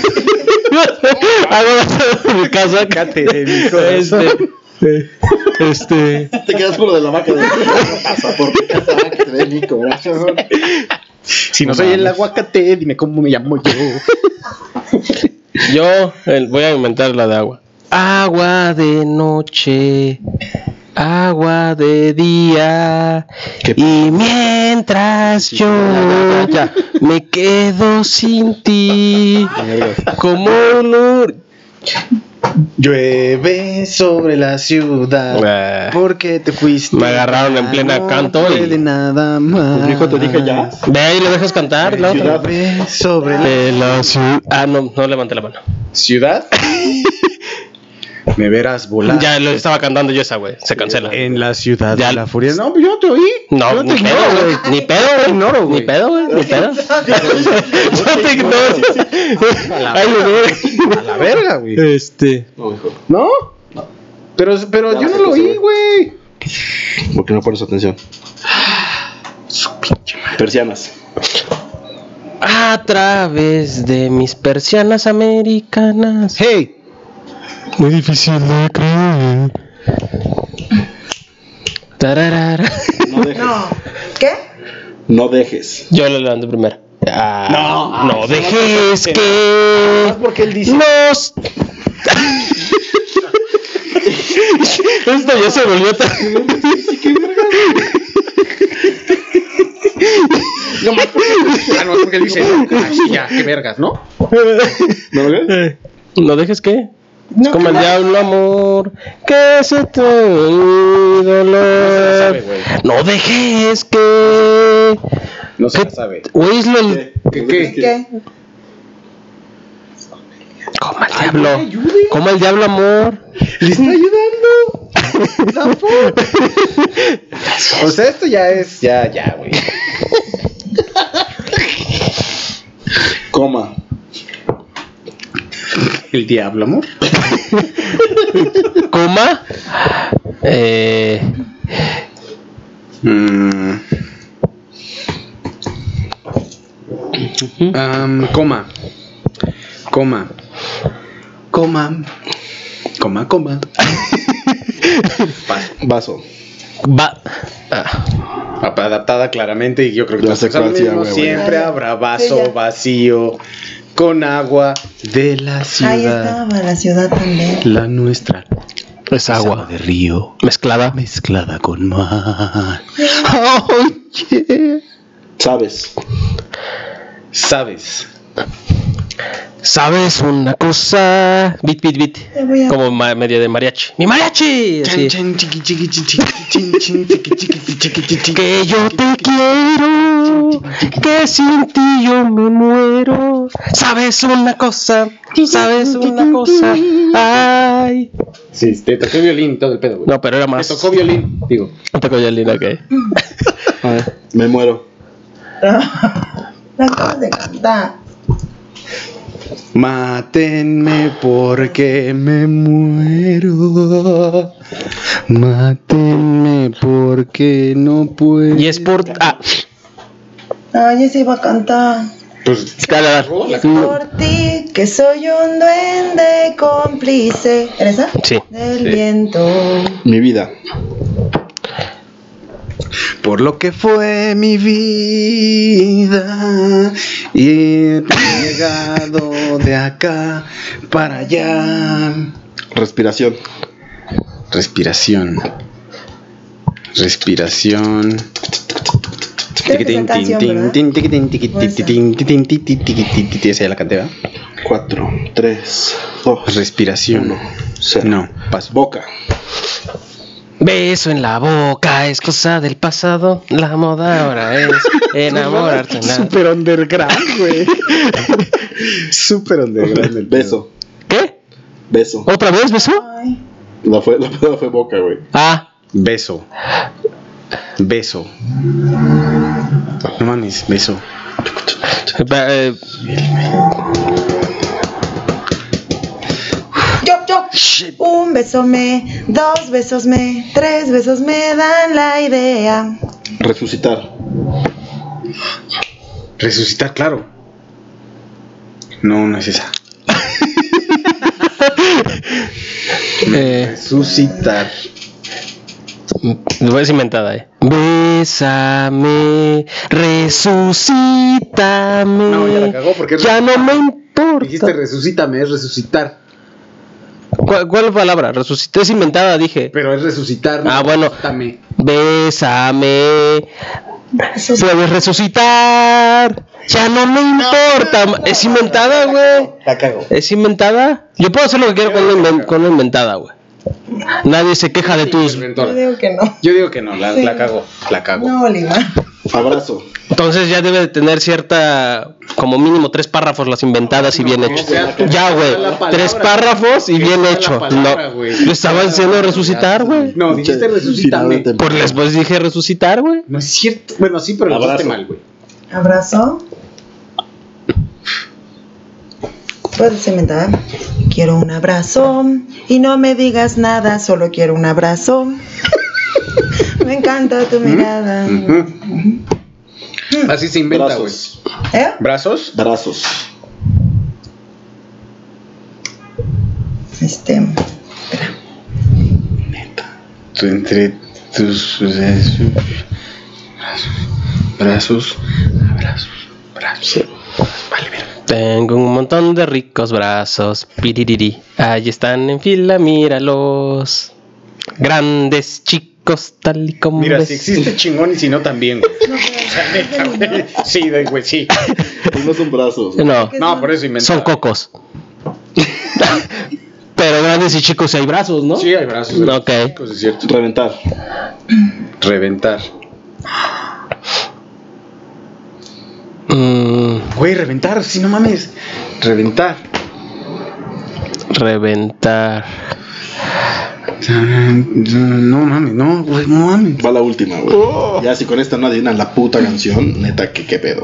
Hago mi caso acá. Cáte de mi corazón. Este. Este. Te quedas por lo de la vaca de pasaporte casa que te dé mi corazón. Si no soy el aguacate, dime cómo me llamo yo. Yo el- voy a inventar la de agua. Agua de noche, agua de día. ¿Qué? Y mientras yo ya, ya. me quedo sin ti, como un ur- Llueve sobre la ciudad. Ah. Porque te fuiste. Me agarraron en plena No canto y- puede nada más. Pues, mijo, te dije ya. Ve ahí, lo dejas cantar. La otra. Llueve sobre la De la ciudad. Ah, no, no levanté la mano. ciudad. Me verás volar. Ya lo estaba cantando yo esa, güey. Se cancela. En la ciudad Ya. de la furia. No, yo te oí. No, yo ni te pedo, ignoro, güey. Ni pedo, güey. ignoro, güey. Ni pedo, güey. Ni pedo. Yo te ignoro. A la, Ay, güey. a la verga, güey. Este. No, hijo. ¿No? Pero, pero Ya yo sé no lo que oí, sí. güey. ¿Por qué no pones atención? Persianas. A través de mis persianas americanas. Hey. Muy difícil de creer. Tararara. No dejes. No. ¿Qué? No dejes. Yo lo levanto primero. Ah, No, no ah, dejes no, que Es porque él dice. nos. Esto ya se volvió tan. No más porque, ah, no, es porque él dice. No, ah, sí, ya, qué vergas, ¿no? ¿No lo ves? ¿No dejes qué? No, Es como el ¿qué? diablo amor que se te dolor. sabe, güey. No dejes que. No se ¿Qué? la sabe. Güey, es lo- ¿Qué? ¿Qué, ¿No qué? dejes ¿Qué? Como el Ay, diablo. güey, ayude. Como el diablo amor. Le está ayudando. Tampoco. O sea, esto ya es. Ya, ya, güey. Coma. El diablo, amor. Coma. Eh. Mm. Am, coma. Coma. Coma. Coma, coma. Paso. Vaso. Va. Ah. Adaptada claramente y yo creo que Ya todos sé saben cuál, sí, lo mismo. güey, Siempre güey. habrá Sí, vaso ya. vacío. con agua de la ciudad. Ahí estaba la ciudad también. La nuestra. Es agua. de río. Mezclada. Mezclada con mar. Oye. Sabes. ¿Sabes? ¿Sabes una cosa? Bit, bit, bit. Te voy a- Como ma- medio de mariachi. ¡Mi mariachi! Así. Que yo te quiero, que sin ti yo me muero. ¿Sabes una cosa? ¿Sabes una cosa? Ay. Sí, te tocó violín todo el pedo, güey. No, pero era Te más. tocó violín, digo. Un poco ya linda que. A ver. Me muero. La acabas de cantar. Mátenme porque me muero. Mátenme porque no puedo. Y es por. Ah, Ay, ese iba a cantar. Pues, dale, dale. Por ti, que soy un duende cómplice. ¿Eres esa? Sí. Del Sí. viento. Mi vida. por lo que fue mi vida y he llegado de acá para allá. Respiración. Respiración. Respiración. Creo que es la canción, ¿verdad? Esa ya la canté, ¿verdad? Cuatro, tres, dos. Respiración. Cero. No, paso. Boca. Beso en la boca es cosa del pasado. La moda ahora es enamorarse. Super underground, güey. Super underground. el Beso. ¿Qué? Beso. ¿Otra vez beso? Ay, La fue, la pedo fue boca, güey. Ah, pedo. Beso. Beso. No mames, beso. eh, yo, yo. Un beso me, dos besos me, tres besos me dan la idea. Resucitar. Resucitar, claro. No, no es esa. eh, Resucitar. lo voy a decir inventada, eh. Bésame, resucítame. No, ya la cagó porque es ya no me importa. Dijiste resucítame, es resucitar. ¿Cuál, cuál palabra? Resucité, es inventada, dije. Pero es resucitar. Ah, no, bueno. resucítame. Bésame. Eso sí. Puedes resucitar. Ya no me importa. Es inventada, güey. La cago. ¿Es inventada? Yo puedo hacer lo que quiero con una, inven- con una inventada, güey. Nadie se queja de tus. Yo digo que no. Yo digo que no, la, Sí. la cago. La cago. No, Lima. Abrazo. Entonces ya debe de tener cierta. Como mínimo tres párrafos las inventadas y bien hechos. o sea, Ya, güey. la palabra. Tres párrafos y Que bien sea la hecho. palabra, No. güey. Lo estaba diciendo resucitar, güey. No, dijiste resucítame. Por después dije resucitar, güey. No es cierto. Bueno, sí, pero lo Abrazo. dijiste mal, güey. Abrazo. Puedes inventar. Quiero un abrazo y no me digas nada, solo quiero un abrazo. Me encanta tu mirada. Así se inventa, güey. Brazos. ¿Eh? ¿Brazos? Brazos. Este. Tú entre tus brazos, brazos, brazos. Vale, bien. Tengo un montón de ricos brazos. Piririri. Ahí están en fila, míralos. Grandes, chicos, tal y como Mira, ves. si existe chingón y si no también, güey. O sea, neta, güey. Sí, de- güey, sí. Pues no son brazos. No, No, por eso inventé. son cocos. Pero grandes y chicos sí hay brazos, ¿no? Sí, hay brazos. de Ok. chicos, es cierto. Reventar. Reventar. Mm, Güey, reventar, si no mames. Reventar. reventar. No mames, no, güey, no mames. Va la última, güey. Ya si con esta no adivinan la puta canción, neta, que qué pedo.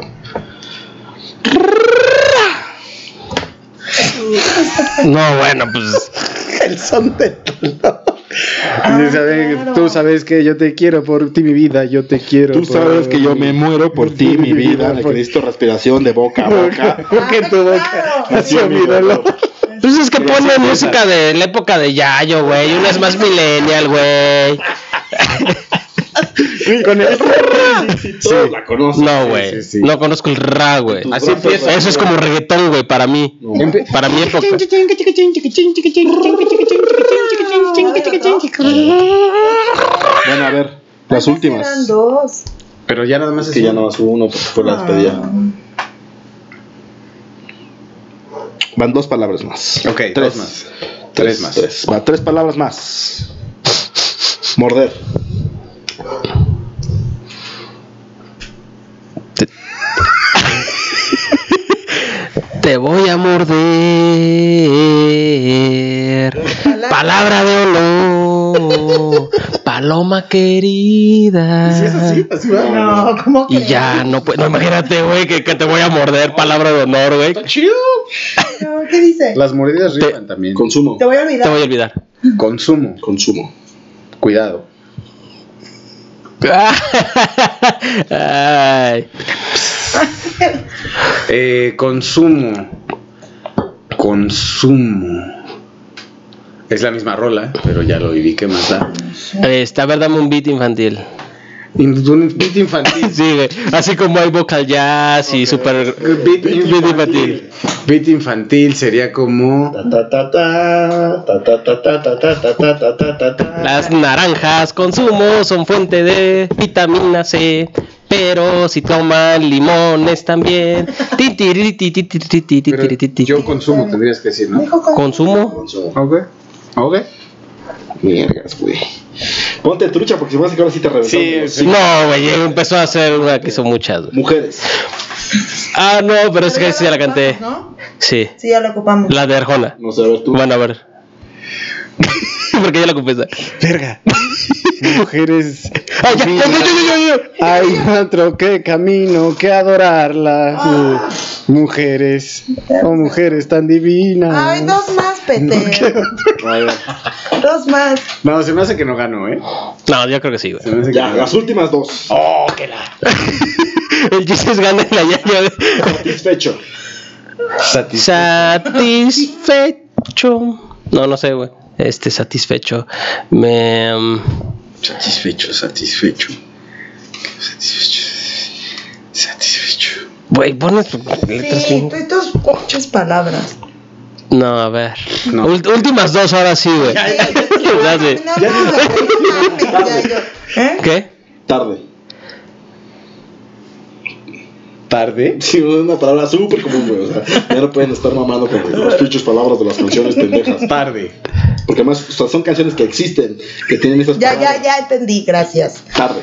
No, bueno, pues. El son de Ah, Tú sabes- claro. Tú sabes que yo te quiero por ti, mi vida, yo te quiero. Tú sabes que yo me muero por ti, mi vida. Necesito respiración de boca a boca. Porque en tu boca claro. nació mi dolor. Pues es que Pero pone sí, música de la época de Yayo, güey. Una es más millennial, güey. Con el Todos la conocen. No, güey. Sí, sí, sí. No conozco el ra, güey. Tus Así brazos, empieza. Eso es como reggaetón, güey, para mí. No. Empe- Para mi época. Bueno, a ver, las últimas. Eran dos. Pero ya nada más Es que ya no más hubo uno porque fue la despedida. Van dos palabras más. Ok, tres dos más. Tres más. Tres. Va, tres palabras más. Morder. Te voy a morder. Palabra de honor. Paloma querida. ¿Sí es así? ¿Así va? No, ¿cómo Y crees? ya, no puedo. No, imagínate, güey, que, que te voy a morder. Palabra de honor, güey. Chido. No, ¿qué dice? Las mordidas Te- rifan también. Consumo. Te voy a Te olvidar. voy a olvidar. Consumo. Consumo. Cuidado. Ay. Eh, consumo. Consumo. Es la misma rola, pero ya lo viví. ¿Qué más da? Este, a ver, dame un beat infantil. In- Un beat infantil. Sí, güey. Así como hay vocal jazz y super Beat beat infantil. Beat infantil sería como. Ta ta ta ta ta ta ta ta ta ta ta ta ta ta ta ta. Las naranjas con zumo son fuente de vitamina C, pero si toman limones también. Ti, ti, ri, ti, ti, ti, ti, ti, ti, Pero ti, ti, ti. yo consumo, tendrías que decir, ¿no? Dijo con- Consumo. Consumo. Ok. Ok. Mierdas, güey. Ponte trucha porque se me hace que ahora sí te reventamos. Sí, sí. No, güey, empezó a hacer una que hizo muchas. güey. Mujeres. Ah, no, pero es que sí ya la canté. ¿No? Sí, Sí, ya lo ocupamos. la de Arjona. No sé, a ver tú. Bueno, a ver. Porque ya la ocupé esa. Verga. Mujeres. ¡Ay, ya, ya, ya, ya, ya, ya! Hay otro que camino que adorarla. Mujeres. Oh, mujeres tan divinas. Ay, dos más, Pete. A ver. Dos más. No, se me hace que no gano, ¿eh? No, yo creo que sí, güey. Se me hace que Ya, no las gano. últimas dos. Oh, que la. El chiste es ganar la ñaña. Satisfecho. Satisfecho. No, no sé, güey. Este, satisfecho. Me. um, Satisfecho, satisfecho. Satisfecho. Satisfecho. Güey, pones letras Sí, bien. tú y tus muchas palabras. No, a ver. No. Ult- últimas dos, ahora sí, güey. Ya sé. No, no, no, no, ya yo. ¿Eh? ¿Qué? Tarde. Tarde. Sí, una palabra súper común, güey. O sea, ya no pueden estar mamando con las pinches palabras de las canciones pendejas. Tarde. Porque además, o sea, son canciones que existen, que tienen esas Ya, palabras. ya, ya entendí, gracias. Tarde.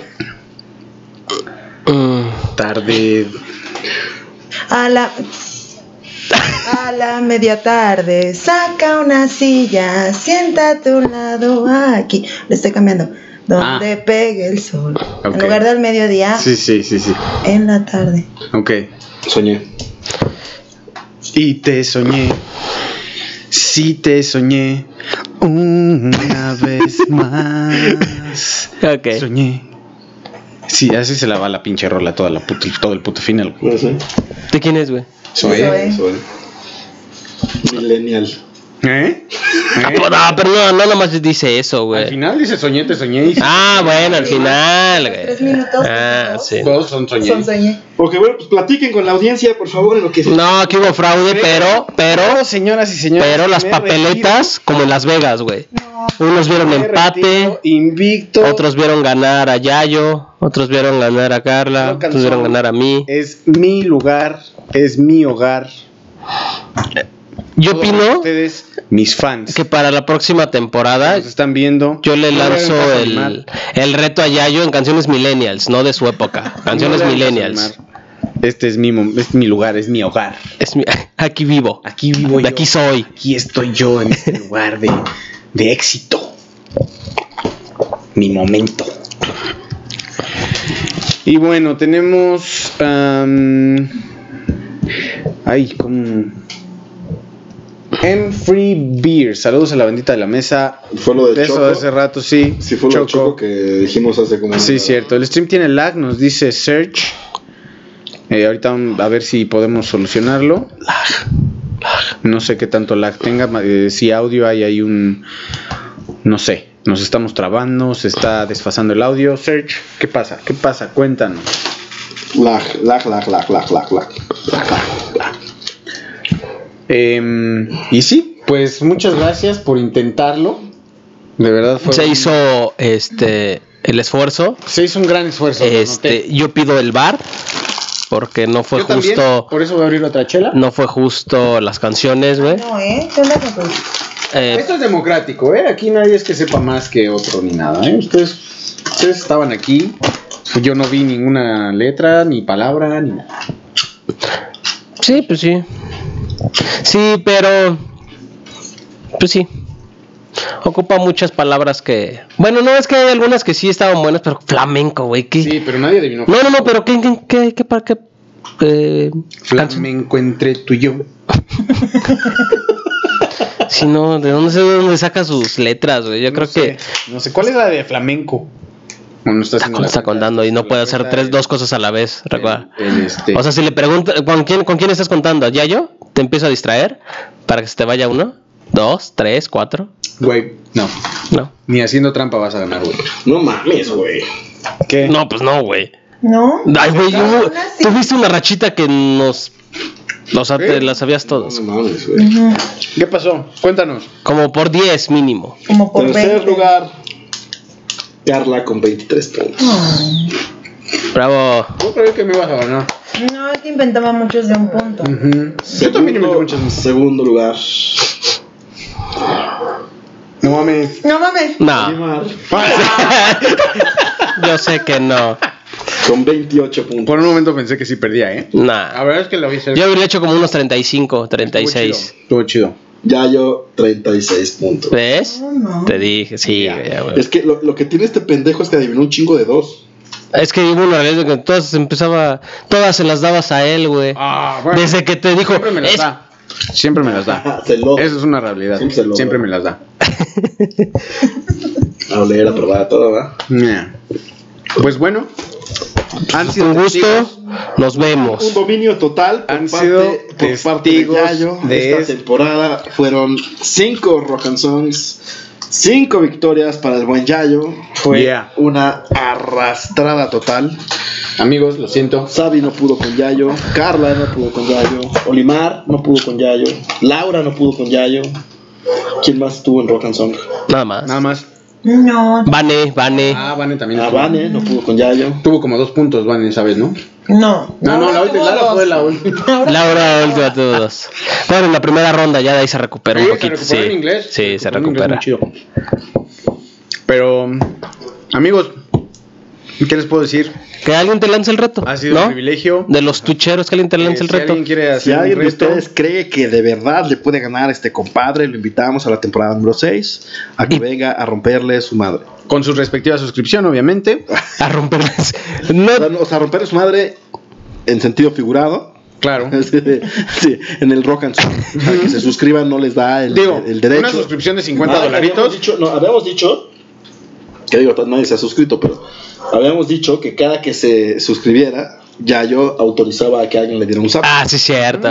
Mm, Tarde. A la. A la media tarde, saca una silla, siéntate a un lado aquí. Le estoy cambiando. Donde Ah. pegue el sol. Ok. En lugar del mediodía, Sí, sí, sí, sí. en la tarde. Ok. Soñé. Y te soñé. Sí te soñé. Una vez más. ok. Soñé. Sí, así se la va la pinche rola toda la puta, todo el puto final. No sé. ¿De quién es, güey? Soy. Soy. Soy. Millennial. ¿Eh? Ah, ¿Eh? pero- no, pero no, no nada más dice eso, Al güey. final dice soñé, te soñé y Ah, bueno, al final, güey. Tres minutos. Ah, dos. sí. todos son soñé. Son soñé. Ok, bueno, pues platiquen con la audiencia, por favor, en lo que se... No, aquí hubo fraude, pero, pero, No, señoras y señores. pero las me papeletas, como en Las Vegas, güey. No. Unos vieron retiro, me empate, retiro, invicto. otros vieron ganar a Yayo, otros vieron ganar a Carla, No, otros vieron ganar a mí. Es mi lugar, es mi hogar. Yo Todos opino ustedes, mis fans, que para la próxima temporada nos están viendo. yo le No hagan lanzo caso a el, Neymar. el reto a Yayo en canciones millennials, no de su época, canciones No le hagan caso a millennials. Neymar. Este es mi, mom- es mi lugar, es mi hogar. Es mi- aquí vivo, Aquí vivo de yo. aquí soy. Aquí estoy yo en este lugar de, de éxito. Mi momento. Y bueno, tenemos. am, ay, como. M Free Beer. Saludos a la bendita de la mesa. Fue lo de Eso Choco. hace rato, sí. Sí, fue lo de Choco que dijimos hace como... Sí, cierto. El stream tiene lag, nos dice Search. Eh, ahorita vamos a ver si podemos solucionarlo. No sé qué tanto lag tenga. eh, si audio hay ahí un. No sé. Nos estamos trabando, se está desfasando el audio. Serge, ¿qué pasa? ¿Qué pasa? Cuéntanos. Lag, lag, lag, lag, lag, lag, lag, lag, lag. Eh, y sí, pues muchas gracias por intentarlo. De verdad fue. Se un- hizo este el esfuerzo. Se hizo un gran esfuerzo. lo Este, noté. yo pido el bar porque no fue Yo también, justo, por eso voy a abrir otra chela. no fue justo las canciones, güey. No, ¿eh? ¿Qué onda con tu- Eh, Esto es democrático, ¿eh? Aquí nadie es que sepa más que otro ni nada, ¿eh? Ustedes, ustedes estaban aquí. Yo no vi ninguna letra, ni palabra, ni nada. sí, pues sí. Sí, pero pues sí. Ocupa muchas palabras que, bueno, no es que hay algunas que sí estaban buenas, pero flamenco, güey, ¿qué? Sí, pero nadie adivinó. No, no, no, pero qué qué qué qué, para qué eh, canción? Flamenco entre tú y yo. Si no, ¿de dónde sé de dónde saca sus letras, güey? Yo No creo sé, que No sé, ¿cuál es la de flamenco? Bueno, está está, haciendo la está cuenta, contando y no la puede hacer cuenta tres, el- dos cosas a la vez, recuerda. el- el, este, O sea, si le preguntas, ¿con quién, ¿con quién estás contando? ¿Ya yo? ¿Te empiezo a distraer? ¿Para que se te vaya uno? ¿Dos? ¿Tres? ¿Cuatro? Güey, no. No. Ni haciendo trampa vas a ganar, güey. No mames, güey. ¿Qué? No, pues no, güey. ¿No? Ay, güey, yo- Aún así. tuviste una rachita que nos... O sea, te ¿Eh? las sabías todas. No mames, güey. Ujú. ¿Qué pasó? Cuéntanos. Como por diez mínimo. Como por Tercer veinte. lugar, Carla con veintitrés puntos. Ay. Bravo. Yo creí que me ibas a ganar. No, es que inventaba muchos de un punto. Ujú. Yo también inventé muchas más. Segundo lugar, No mames. No mames. No, Olimar yo sé que no. con veintiocho puntos. Por un momento pensé que sí perdía, ¿eh? La Nah. verdad es que lo vi cerca. Yo habría hecho como unos treinta y cinco, treinta y seis. Estuvo chido. Yayo, treinta y seis puntos. ¿Ves? No, no. Te dije, sí, Ya. güey, ya, güey. Es que lo, lo que tiene este pendejo es que adivinó un chingo de dos. Es que hubo una realidad que todas empezaba, todas se las dabas a él, güey. Ah, bueno. Desde que te dijo, Siempre me las es- da. Siempre me las da. Ajá, se lo Eso es una realidad. Siempre se lo Siempre da. me las da. a oler, a probar todo, ¿verdad? Mira. Pues bueno. Han sido con gusto, testigos. nos vemos. Un dominio total por Han parte, sido por parte de testigos Yayo. de Esta es- temporada fueron cinco rock and songs, cinco victorias para el buen Yayo. Fue Yeah. una arrastrada total. Amigos, lo siento. Sabi no pudo con Yayo, Carla no pudo con Yayo, Olimar no pudo con Yayo, Laura no pudo con Yayo. ¿Quién más estuvo en rock and song? Nada más. Nada más. No, Vane, Vane. Ah, Vane también. Ah, estuvo. Vane no pudo con Yayo. Tuvo como dos puntos, Vane, esa vez, ¿no? no. No, no, la Laura última tuvo Lara dos. fue la última. Laura, última tuvo dos. Bueno, en la primera ronda ya de ahí se recupera un Sí, poquito. se recuperó Sí, en inglés. sí, se recuperó en recupera. inglés muy chido. Pero, amigos, ¿qué les puedo decir? Que alguien te lance el reto. Ha sido ¿no? un privilegio. De los tucheros, que alguien te Eh, lance el si reto. alguien quiere hacer Si alguien un de reto, ustedes cree que de verdad le puede ganar a este compadre, lo invitamos a la temporada número seis a que Y- venga a romperle su madre. con su respectiva suscripción, obviamente. A romperlas. No, O sea, no- o sea, romperle su madre en sentido figurado. Claro. Sí, en el rock and roll. A que se suscriban no les da el, Digo, el derecho. una suscripción de cincuenta Ah, dolaritos. Habíamos dicho, no, habíamos dicho que digo, nadie se ha suscrito, pero habíamos dicho que cada que se suscribiera, ya yo autorizaba a que alguien le diera un zap. ah, sí, cierto.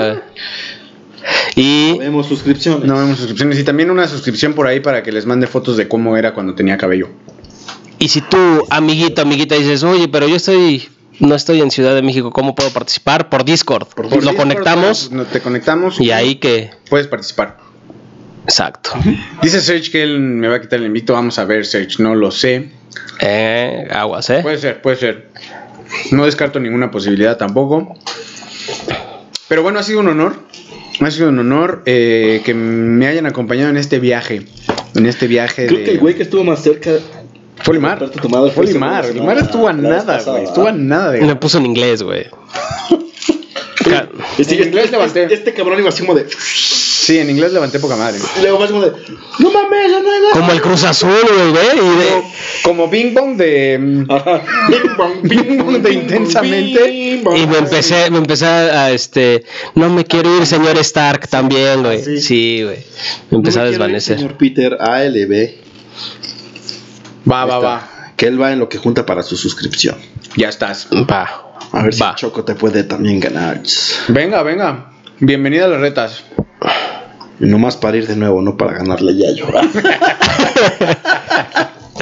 Y No vemos suscripciones. No vemos suscripciones. Y también una suscripción por ahí para que les mande fotos de cómo era cuando tenía cabello. Y si tú, amiguito, amiguita, dices, oye, pero yo estoy, no estoy en Ciudad de México, ¿cómo puedo participar? Por Discord. Por Lo Discord, conectamos pues, te conectamos y ahí que... puedes participar. Exacto. Dice Serge que él me va a quitar el invito. Vamos a ver, Serge, no lo sé. Eh, aguas, ¿eh? Puede ser, puede ser. No descarto ninguna posibilidad tampoco. Pero bueno, ha sido un honor. Ha sido un honor eh, que me hayan acompañado en este viaje. En este viaje Creo de... que el güey que estuvo más cerca Fue Olimar. de haberte tomado Fue ese Olimar. güey, Olimar la- estuvo a la vez nada, pasada, güey. Estuvo a nada de... Me puso en inglés, güey. Ca- Este, En inglés este- levanté. este- este cabrón iba así como de. Sí, en inglés levanté poca madre. Y luego más como de. No mames, ya no hay nada. Como el Cruz Azul, güey, güey. Y de... Como Bing Bong de... Ajá. Bing bong, Bing bong de bing bong, Intensamente. bing bong. Y me empecé, me empecé a, este, no me quiero ir, señor Stark, también, güey. sí. Sí, güey. Me empecé No a me quiero ir, desvanecer. Señor Peter A L B. Va, va, Está. va. Que él va en lo que junta para su suscripción. Ya estás. Va. A ver si Va. Choco te puede también ganar. Venga, venga. Bienvenida a las retas. Y nomás para ir de nuevo, no para ganarle ya yo.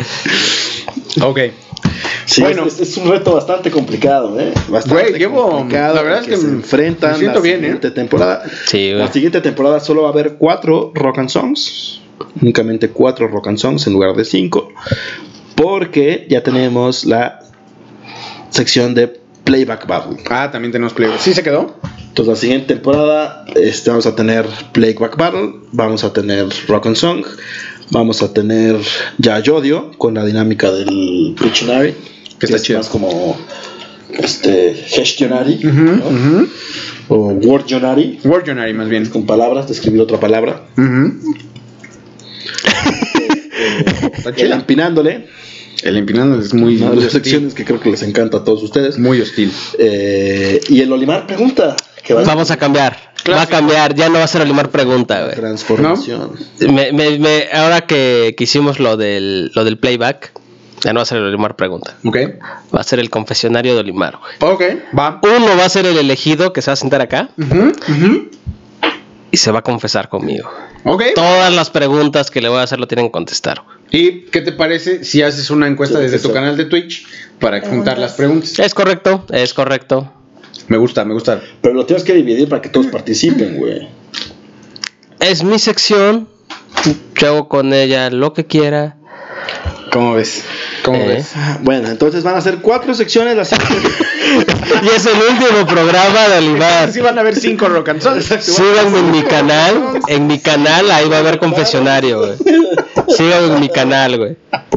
Ok. Sí, Bueno. es, es un reto bastante complicado, ¿eh? Bastante Güey, llevo- complicado. la verdad es que se me- enfrentan me siento la bien, siguiente ¿eh? temporada. Sí, güey. La siguiente temporada solo va a haber cuatro rock and songs, únicamente cuatro rock and songs en lugar de cinco, porque ya tenemos la sección de Playback Battle. Ah, también tenemos Playback. ¿Sí se quedó? Entonces la siguiente temporada este, vamos a tener Playback Battle, vamos a tener Rock and Song, vamos a tener Ya Yodio con la dinámica del Pictionary, que está es chido. más como este gestionary, Ujú, ¿no? ujú. O wordionary, Wordionary, más bien. con palabras, de escribir otra palabra. Ujú. Está El chido. empinándole, El empinando es muy, una de muy las hostil. secciones que creo que les encanta a todos ustedes. Muy hostil. Eh, y el Olimar pregunta, que va a Vamos a cambiar. Va a Clásico. cambiar. Ya no va a ser Olimar pregunta, güey. transformación. Me, me, me- ahora que, que hicimos lo del, lo del playback, ya no va a ser el Olimar pregunta. Ok. Va a ser el confesionario de Olimar, güey. Ok, va. Uno va a ser el elegido que se va a sentar acá Ujú, ujú. y se va a confesar conmigo. Ok. Todas las preguntas que le voy a hacer lo tienen que contestar, güey. ¿Y qué te parece si haces una encuesta Sí, desde sí, tu sí. canal de Twitch para Preguntas. juntar las preguntas? Es correcto, es correcto. Me gusta, me gusta. Pero lo tienes que dividir para que todos participen, güey. Es mi sección. Yo hago con ella lo que quiera. ¿Cómo ves? ¿Cómo Eh. ves? Bueno, entonces van a ser cuatro secciones. Las Y es el último programa de Olimar. Sí van a haber cinco rock and rolls. Síganme en mi canal. En mi canal ahí va a haber confesionario, güey. Síganme en mi canal, güey.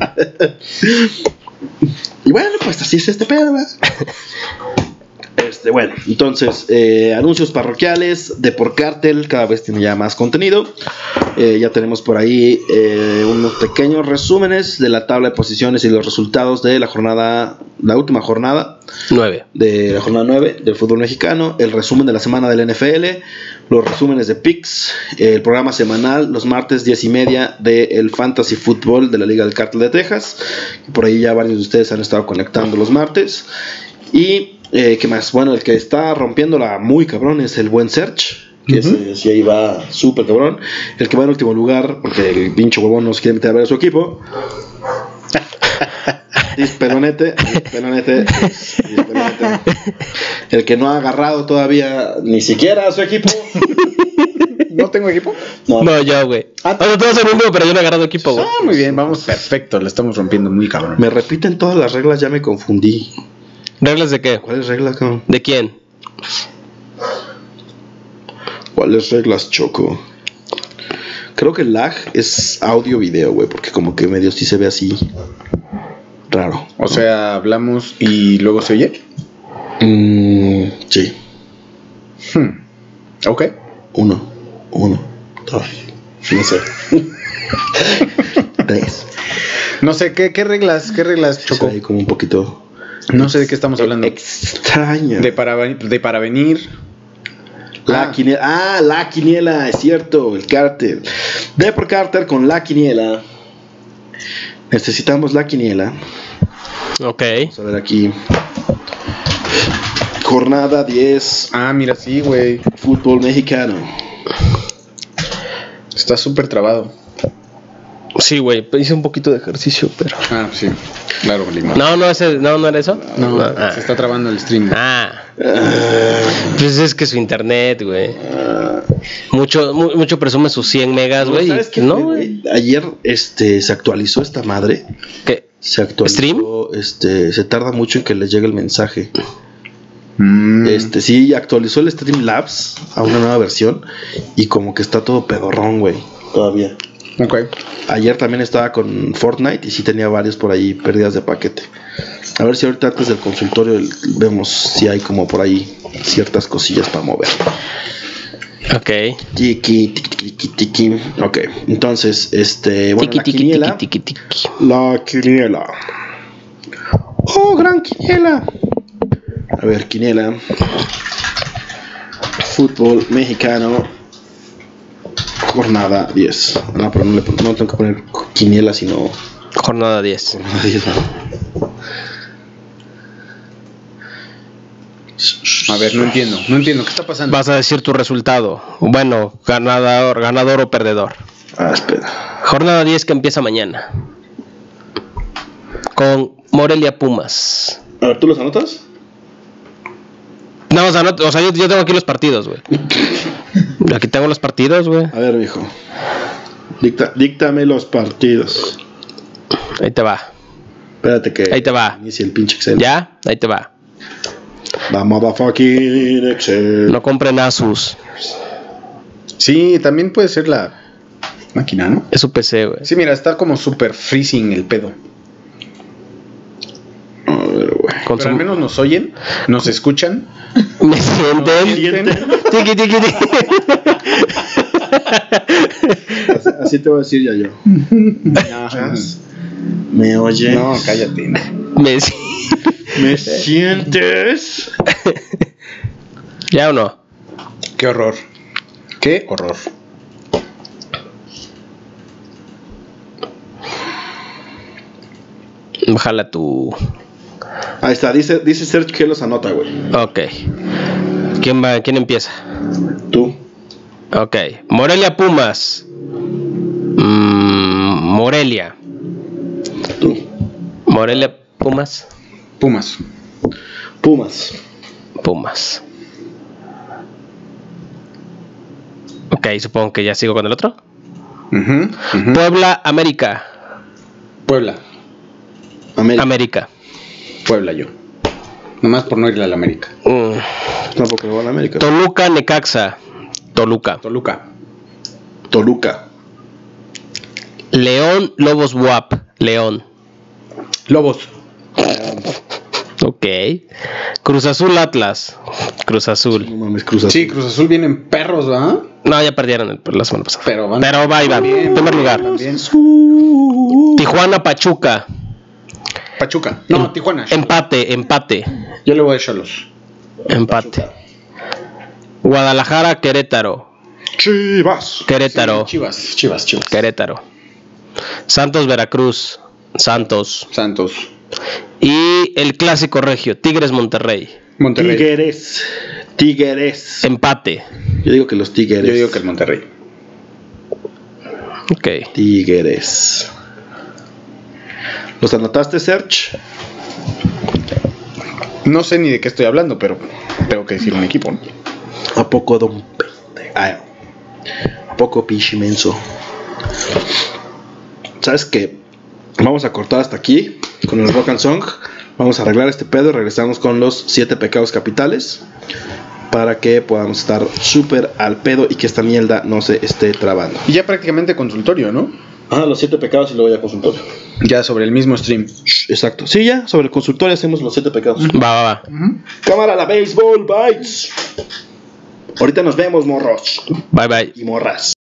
Y bueno, pues así es este pedo, ¿verdad? Este, bueno, entonces, eh, anuncios parroquiales de Por Cártel, cada vez tiene ya más contenido. Eh, ya tenemos por ahí eh, unos pequeños resúmenes de la tabla de posiciones y los resultados de la jornada, la última jornada Nueve. de la jornada nueve del fútbol mexicano, el resumen de la semana del N F L, los resúmenes de picks, el programa semanal los martes diez y media del Fantasy Football de la Liga del Cártel de Texas. Por ahí ya varios de ustedes han estado conectando los martes. Y eh, ¿qué más? Bueno, el que está rompiéndola muy cabrón es el buen Search, que Ujú. ese sí ahí va súper cabrón. El que va en último lugar, porque el pinche huevón no se quiere meter a ver a su equipo. Dispelonete, dispelonete, dispelonete. El que no ha agarrado todavía ni siquiera a su equipo. ¿No tengo equipo? No, No, yo, güey. Ah, O sea, tú vas el último, pero yo no he agarrado equipo, güey. Ah, muy bien, vamos perfecto. La estamos rompiendo muy cabrón. me repiten todas las reglas, ya me confundí. ¿Reglas de qué? ¿Cuáles reglas, cabrón? ¿De quién? ¿Cuáles reglas, Choco? Creo que el lag es audio-video, güey, porque como que medio sí se ve así raro. O sea, hablamos y luego se oye. Mm, sí. Hmm. Ok. Uno, uno, dos, no sé. Tres. No sé, ¿qué, qué reglas? ¿Qué reglas, Choco? Ahí como un poquito No sé de qué estamos hablando. extraño. De para, de para venir. La Ah. quiniela. Ah, la quiniela, es cierto, el cártel. De por cártel con la quiniela. Necesitamos la quiniela. Ok. Vamos a ver aquí. Jornada diez, Ah, mira, sí, güey. fútbol mexicano. Está súper trabado. Sí, güey. Hice un poquito de ejercicio, pero. Ah, sí. Claro, Lima. No, no, ese, no, no era eso. No, Ah. se está trabando el stream. Ah. Pues es que su internet, güey. Mucho, mu- mucho presume sus cien megas, güey. ¿Sabes y- qué No, fue, güey. güey? Ayer este, se actualizó esta madre. ¿Qué? Se actualizó. ¿Stream? Este, se tarda mucho en que les llegue el mensaje. Mm. Este, sí, actualizó el Streamlabs a una nueva versión. Y como que está todo pedorrón, güey. Todavía. Ok. Ayer también estaba con Fortnite y sí tenía varios por ahí pérdidas de paquete. A ver si ahorita antes del consultorio el- vemos si hay como por ahí ciertas cosillas para mover. Ok. Tiki, tiki, tiki, tiki. Ok, entonces, este, bueno, Tiki, la tiki, quiniela. tiki, tiki, tiki. La quiniela. Oh, gran quiniela. A ver, quiniela. Fútbol mexicano. Jornada diez. No, pero no, le, pon- no tengo que poner quiniela, sino Jornada diez. jornada diez. ¿no? A ver, no entiendo. No entiendo. ¿Qué está pasando? Vas a decir tu resultado. Bueno, ganador, ganador o perdedor. Ah, espera. Jornada diez que empieza mañana. con Morelia Pumas. A ver, ¿tú los anotas? No, o sea, no, o sea yo, yo tengo aquí los partidos, güey. Aquí tengo los partidos, güey. A ver, viejo. Dicta, díctame los partidos. Ahí te va. Espérate que Ahí te va. inicie el pinche Excel. ¿Ya? Ahí te va. Vamos a fucking Excel. No compren Asus. Sí, también puede ser la máquina, ¿no? Es su P C, güey. Sí, mira, está como super freezing el pedo. A ver, güey. Con Pero su- al menos nos oyen, nos escuchan. ¿Me sienten? Siente. Tiqui, tiqui, tiqui. Así, así te voy a decir ya yo. Ajá. ¿Me oyes? No, cállate. No. Me si- ¿Me sientes? ¿Ya o no? Qué horror. Qué horror. Jala tu... Ahí está, dice, dice Sergio que los anota, güey. Ok. ¿Quién va? ¿Quién empieza? Tú. Ok. Morelia Pumas. Mm, Morelia. Tú. Morelia Pumas. Pumas. Pumas. Pumas. Ok, supongo que ya sigo con el otro. Ujú, ujú. Puebla, América. Puebla. América. América. Puebla yo. Nomás por no irle a la América. Mm. No, porque no van a América. Toluca, Necaxa. Toluca. Toluca. Toluca. León, Lobos W A P. León. Lobos. Ok. Cruz Azul, Atlas. Cruz Azul. No mames, Cruz Azul. Sí, Cruz Azul vienen perros, ¿va? No, ya perdieron el, la semana pasada. Pero van- Pero va y va. Bien, Primer lugar. también. Tijuana, Pachuca. Pachuca. No, Em- Tijuana. Empate, empate. Yo le voy a Cholos. Empate. Guadalajara, Querétaro. Chivas. Querétaro. Sí, Chivas, Chivas, Chivas. Querétaro. Santos, Veracruz. Santos. Santos. Y el clásico regio, Tigres, Monterrey. Monterrey. Tigres. Tigres. Empate. Yo digo que los Tigres. Yo digo que el Monterrey. Ok. Tigres. ¿Los anotaste, Serge? No sé ni de qué estoy hablando, pero tengo que decir un equipo, ¿no? ¿A poco, don Pende? Ah, ¿a poco, pinche menso? ¿Sabes qué? Vamos a cortar hasta aquí con el Rock and Song. Vamos a arreglar este pedo y regresamos con los siete pecados capitales para que podamos estar súper al pedo y que esta mierda no se esté trabando. Y ya prácticamente consultorio, ¿no? Ah, los siete pecados y luego ya consultorio. Ya sobre el mismo stream. Exacto. Sí, ya, sobre el consultorio hacemos los siete pecados. Va, va, va. Cámara, la Baseball Bites. Ahorita nos vemos, morros Bye, bye. y morras.